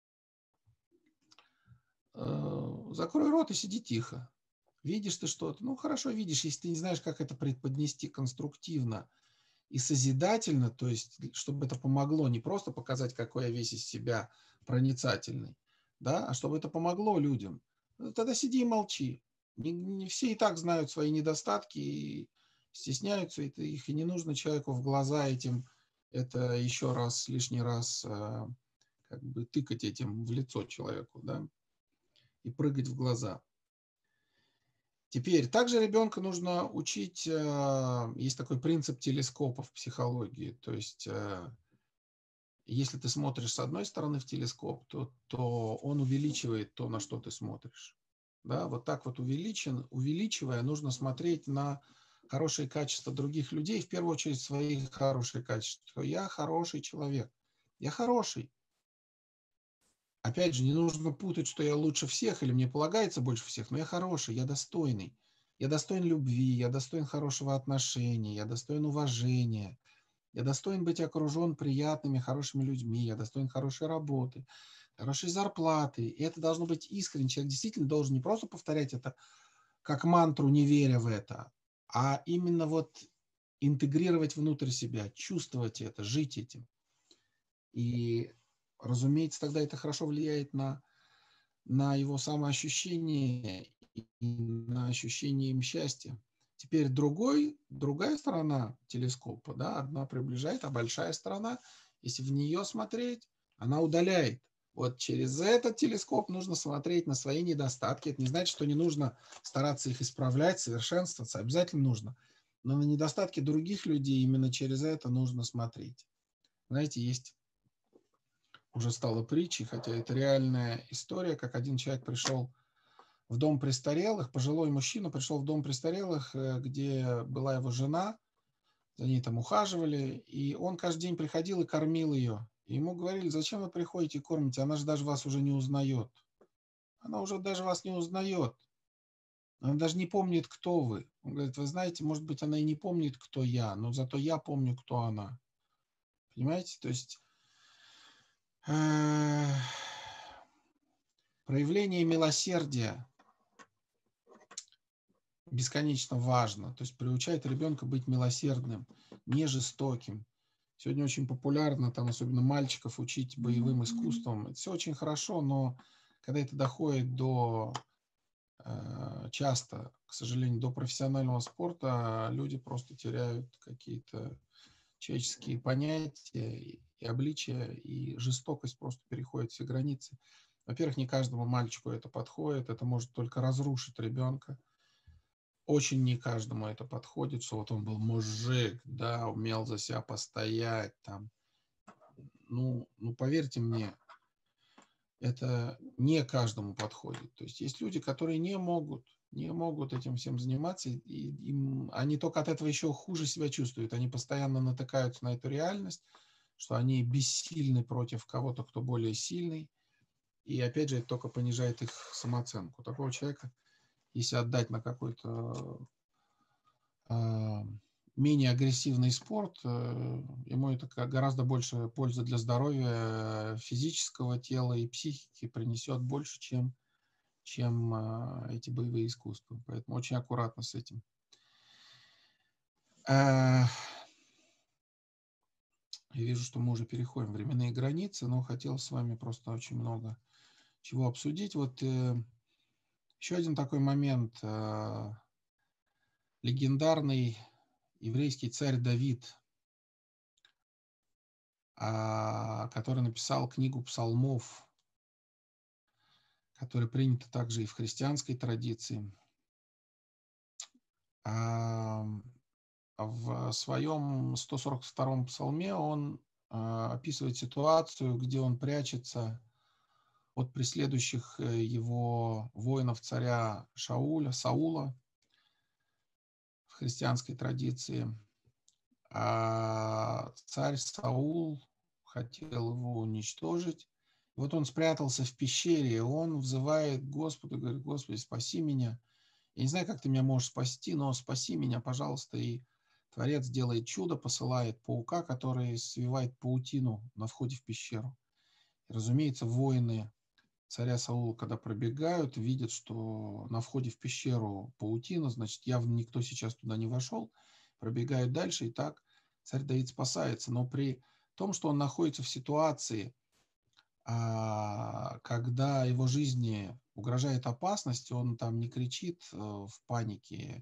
Закрой рот и сиди тихо. Видишь ты что-то? Ну, хорошо видишь, если ты не знаешь, как это преподнести конструктивно и созидательно, то есть, чтобы это помогло, не просто показать, какой я весь из себя проницательный, да, а чтобы это помогло людям, тогда сиди и молчи. Не все и так знают свои недостатки и стесняются их, и не нужно человеку в глаза этим, это еще раз, лишний раз как бы тыкать этим в лицо человеку, да, и прыгать в глаза. Теперь также ребенка нужно учить, есть такой принцип телескопа в психологии, то есть если ты смотришь с одной стороны в телескоп, то он увеличивает то, на что ты смотришь. Да, вот так вот увеличивая, нужно смотреть на хорошие качества других людей, в первую очередь свои хорошие качества. Я хороший человек, я хороший. Опять же, не нужно путать, что я лучше всех или мне полагается больше всех, но я хороший, я достойный. Я достоин любви, я достоин хорошего отношения, я достоин уважения, я достоин быть окружен приятными, хорошими людьми, я достоин хорошей работы, хорошей зарплаты. И это должно быть искренне. Человек действительно должен не просто повторять это как мантру, не веря в это, а именно вот интегрировать внутрь себя, чувствовать это, жить этим. И, разумеется, тогда это хорошо влияет на его самоощущение и на ощущение им счастья. Теперь другая сторона телескопа, да, одна приближает, а большая сторона, если в нее смотреть, она удаляет. Вот через этот телескоп нужно смотреть на свои недостатки. Это не значит, что не нужно стараться их исправлять, совершенствоваться. Обязательно нужно. Но на недостатки других людей именно через это нужно смотреть. Знаете, есть уже стало притчей, хотя это реальная история, как один человек пришел в дом престарелых, пожилой мужчина пришел в дом престарелых, где была его жена, за ней там ухаживали, и он каждый день приходил и кормил ее. И ему говорили: зачем вы приходите и кормите, она же даже вас уже не узнает. Она уже даже вас не узнает. Она даже не помнит, кто вы. Он говорит: вы знаете, может быть, она и не помнит, кто я, но зато я помню, кто она. Понимаете? То есть проявление милосердия бесконечно важно. То есть приучает ребенка быть милосердным, не жестоким. Сегодня очень популярно, там, особенно мальчиков, учить боевым искусствам. Это все очень хорошо, но когда это доходит до часто, к сожалению, до профессионального спорта, люди просто теряют какие-то человеческие понятия и обличия, и жестокость просто переходит все границы. Во-первых, не каждому мальчику это подходит, это может только разрушить ребенка. Очень не каждому это подходит, что вот он был мужик, да, умел за себя постоять там. Ну, поверьте мне, это не каждому подходит. То есть есть люди, которые не могут этим всем заниматься, и они только от этого еще хуже себя чувствуют. Они постоянно натыкаются на эту реальность, что они бессильны против кого-то, кто более сильный. И опять же, это только понижает их самооценку. Такого человека, если отдать на какой-то менее агрессивный спорт, ему это гораздо больше пользы для здоровья физического тела и психики принесет больше, чем эти боевые искусства. Поэтому очень аккуратно с этим. Я вижу, что мы уже переходим временные границы, но хотел с вами просто очень много чего обсудить. Вот еще один такой момент. Легендарный еврейский царь Давид который написал книгу псалмов, которая принята также и в христианской традиции. В своем 142-м псалме он описывает ситуацию, где он прячется от преследующих его воинов царя Саула в христианской традиции. А царь Саул хотел его уничтожить. И вот он спрятался в пещере, и он взывает Господу, говорит: Господи, спаси меня. Я не знаю, как ты меня можешь спасти, но спаси меня, пожалуйста. И Творец делает чудо, посылает паука, который свивает паутину на входе в пещеру. И, разумеется, воины царя Саула, когда пробегают, видят, что на входе в пещеру паутина, значит, явно никто сейчас туда не вошел, пробегают дальше, и так царь Давид спасается. Но при том, что он находится в ситуации, когда его жизни угрожает опасность, он там не кричит в панике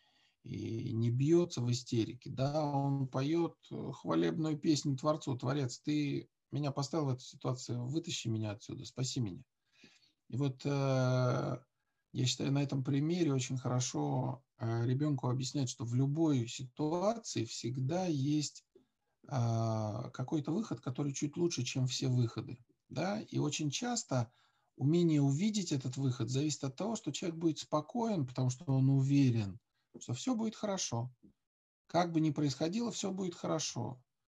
и не бьется в истерике, да, он поет хвалебную песню Творцу: Творец, ты меня поставил в эту ситуацию, вытащи меня отсюда, спаси меня. И вот я считаю, на этом примере очень хорошо ребенку объяснять, что в любой ситуации всегда есть какой-то выход, который чуть лучше, чем все выходы. Да? И очень часто умение увидеть этот выход зависит от того, что человек будет спокоен, потому что он уверен, что все будет хорошо. Как бы ни происходило, все будет хорошо.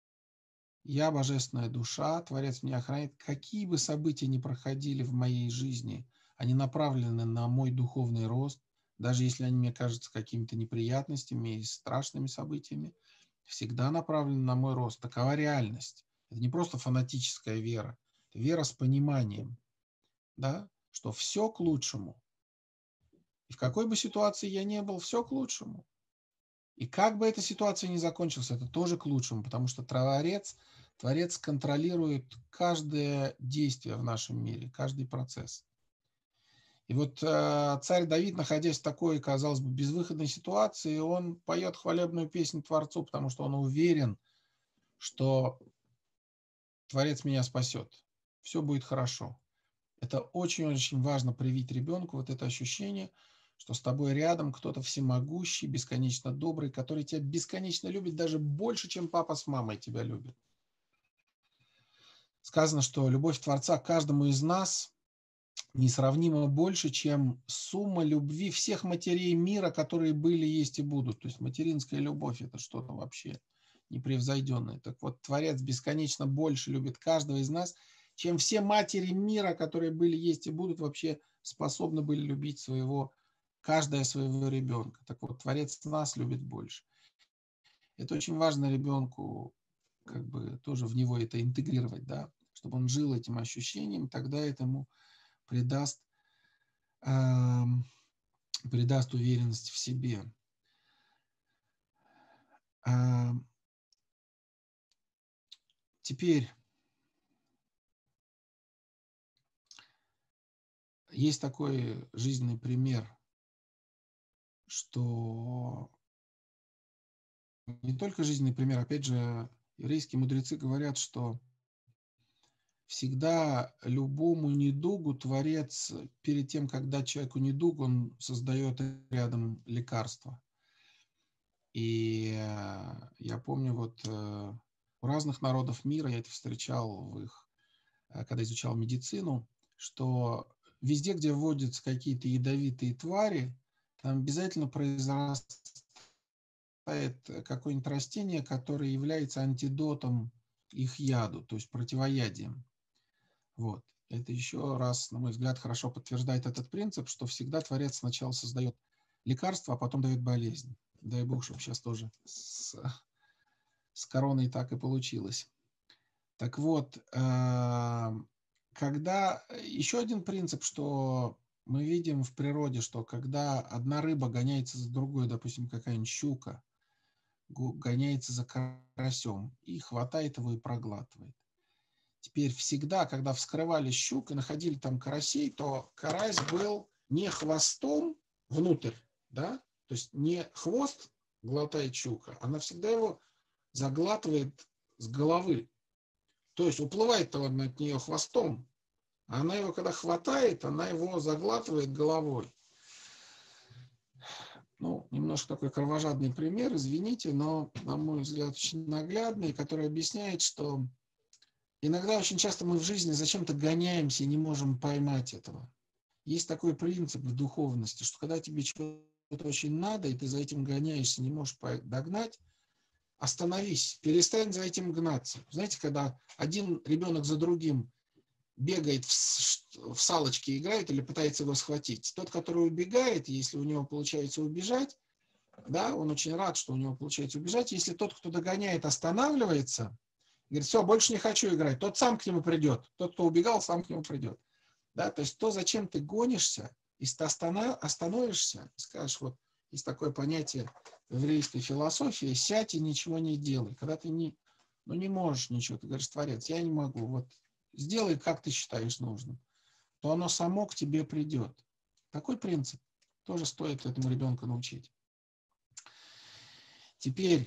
Я божественная душа, Творец меня охраняет. Какие бы события ни проходили в моей жизни, они направлены на мой духовный рост, даже если они мне кажутся какими-то неприятностями и страшными событиями, всегда направлены на мой рост. Такова реальность. Это не просто фанатическая вера, это вера с пониманием, да, что все к лучшему. И в какой бы ситуации я ни был, все к лучшему. И как бы эта ситуация ни закончилась, это тоже к лучшему, потому что Творец контролирует каждое действие в нашем мире, каждый процесс. И вот царь Давид, находясь в такой, казалось бы, безвыходной ситуации, он поет хвалебную песню Творцу, потому что он уверен, что Творец меня спасет, все будет хорошо. Это очень-очень важно привить ребенку, вот это ощущение, что с тобой рядом кто-то всемогущий, бесконечно добрый, который тебя бесконечно любит, даже больше, чем папа с мамой тебя любят. Сказано, что любовь Творца к каждому из нас несравнимо больше, чем сумма любви всех матерей мира, которые были, есть и будут. То есть материнская любовь – это что-то вообще непревзойденное. Так вот, Творец бесконечно больше любит каждого из нас, чем все матери мира, которые были, есть и будут, вообще способны были любить каждое своего ребенка. Так вот, Творец нас любит больше. Это очень важно ребенку, как бы тоже в него это интегрировать, да, чтобы он жил этим ощущением, тогда это ему придаст уверенность в себе. Теперь есть такой жизненный пример, что не только жизненный пример, опять же, еврейские мудрецы говорят, что всегда любому недугу Творец, перед тем, как дать человеку недуг, он создает рядом лекарство. И я помню, вот у разных народов мира, я это встречал когда изучал медицину, что везде, где вводятся какие-то ядовитые твари, там обязательно произрастает какое-нибудь растение, которое является антидотом их яду, то есть противоядием. Вот. Это еще раз, на мой взгляд, хорошо подтверждает этот принцип, что всегда Творец сначала создает лекарство, а потом дает болезнь. Дай Бог, чтобы сейчас тоже с короной так и получилось. Так вот, когда еще один принцип, что мы видим в природе, что когда одна рыба гоняется за другой, допустим, какая-нибудь щука, гоняется за карасем и хватает его и проглатывает. Теперь всегда, когда вскрывали щук и находили там карасей, то карась был не хвостом внутрь, да, то есть не хвост глотает щука, она всегда его заглатывает с головы. То есть уплывает он от нее хвостом, а она его, когда хватает, она его заглатывает головой. Ну, немножко такой кровожадный пример, извините, но, на мой взгляд, очень наглядный, который объясняет, что иногда очень часто мы в жизни зачем-то гоняемся и не можем поймать этого. Есть такой принцип в духовности, что когда тебе что-то очень надо, и ты за этим гоняешься, не можешь догнать, остановись, перестань за этим гнаться. Знаете, когда один ребенок за другим бегает в салочки, играет или пытается его схватить, тот, который убегает, если у него получается убежать, да, он очень рад, что у него получается убежать. Если тот, кто догоняет, останавливается, говорит, все, больше не хочу играть, тот сам к нему придет. Тот, кто убегал, сам к нему придет. Да, то есть то, зачем ты гонишься, если ты остановишься и скажешь, вот есть такое понятие в еврейской философии, сядь и ничего не делай. Когда ты не можешь ничего, ты говоришь, Творец, я не могу, вот сделай, как ты считаешь нужным, то оно само к тебе придет. Такой принцип тоже стоит этому ребенку научить. Теперь,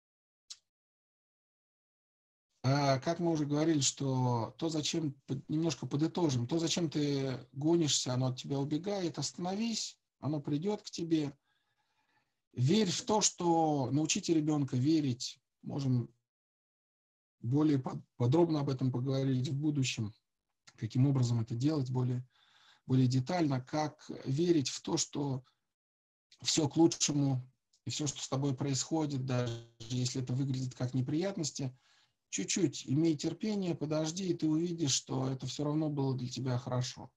как мы уже говорили, что то, зачем, немножко подытожим, то, зачем ты гонишься, оно от тебя убегает, остановись, оно придет к тебе. Верь в то, что научите ребенка верить, можем более подробно об этом поговорить в будущем, каким образом это делать более детально, как верить в то, что все к лучшему, и все, что с тобой происходит, даже если это выглядит как неприятности, чуть-чуть имей терпение, подожди, и ты увидишь, что это все равно было для тебя хорошо.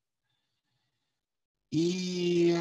И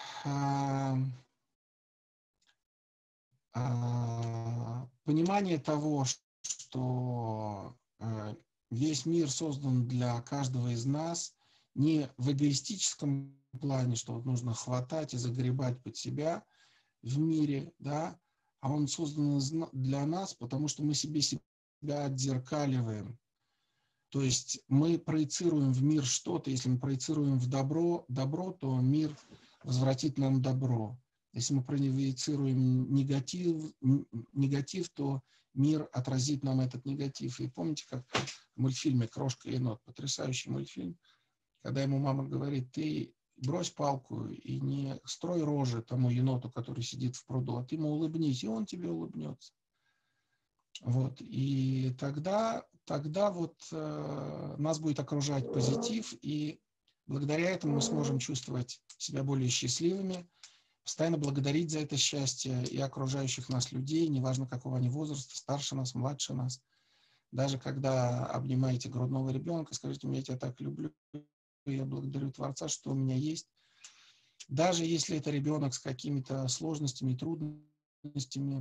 понимание того, что весь мир создан для каждого из нас, не в эгоистическом плане, что вот нужно хватать и загребать под себя в мире, да, а он создан для нас, потому что мы себя отзеркаливаем. То есть мы проецируем в мир что-то, если мы проецируем в добро, то мир возвратит нам добро. Если мы проецируем негатив, то мир отразит нам этот негатив. И помните, как в мультфильме «Крошка и енот», потрясающий мультфильм, когда ему мама говорит, ты брось палку и не строй рожи тому еноту, который сидит в пруду, а ты ему улыбнись, и он тебе улыбнется. Вот. И тогда вот нас будет окружать позитив, и благодаря этому мы сможем чувствовать себя более счастливыми, постоянно благодарить за это счастье и окружающих нас людей, неважно какого они возраста, старше нас, младше нас. Даже когда обнимаете грудного ребенка, скажите, я тебя так люблю, я благодарю Творца, что у меня есть. Даже если это ребенок с какими-то сложностями, трудностями,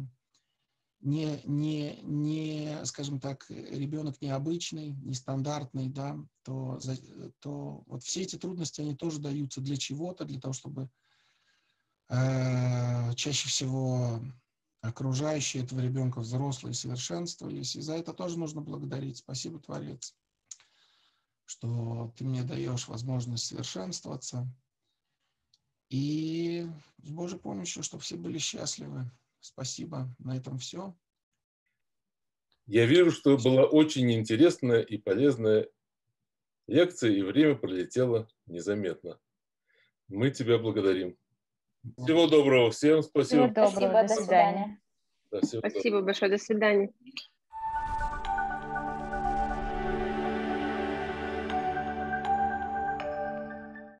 не, скажем так, ребенок необычный, нестандартный, да, то вот все эти трудности, они тоже даются для чего-то, для того, чтобы чаще всего окружающие этого ребенка взрослые совершенствовались, и за это тоже нужно благодарить. Спасибо, Творец, что ты мне даешь возможность совершенствоваться. И с Божьей помощью, чтобы все были счастливы. Спасибо. На этом все. Я вижу, что была очень интересная и полезная лекция, и время пролетело незаметно. Мы тебя благодарим. Всего доброго всем. Спасибо. Спасибо, до свидания. Да, Спасибо большое, до свидания.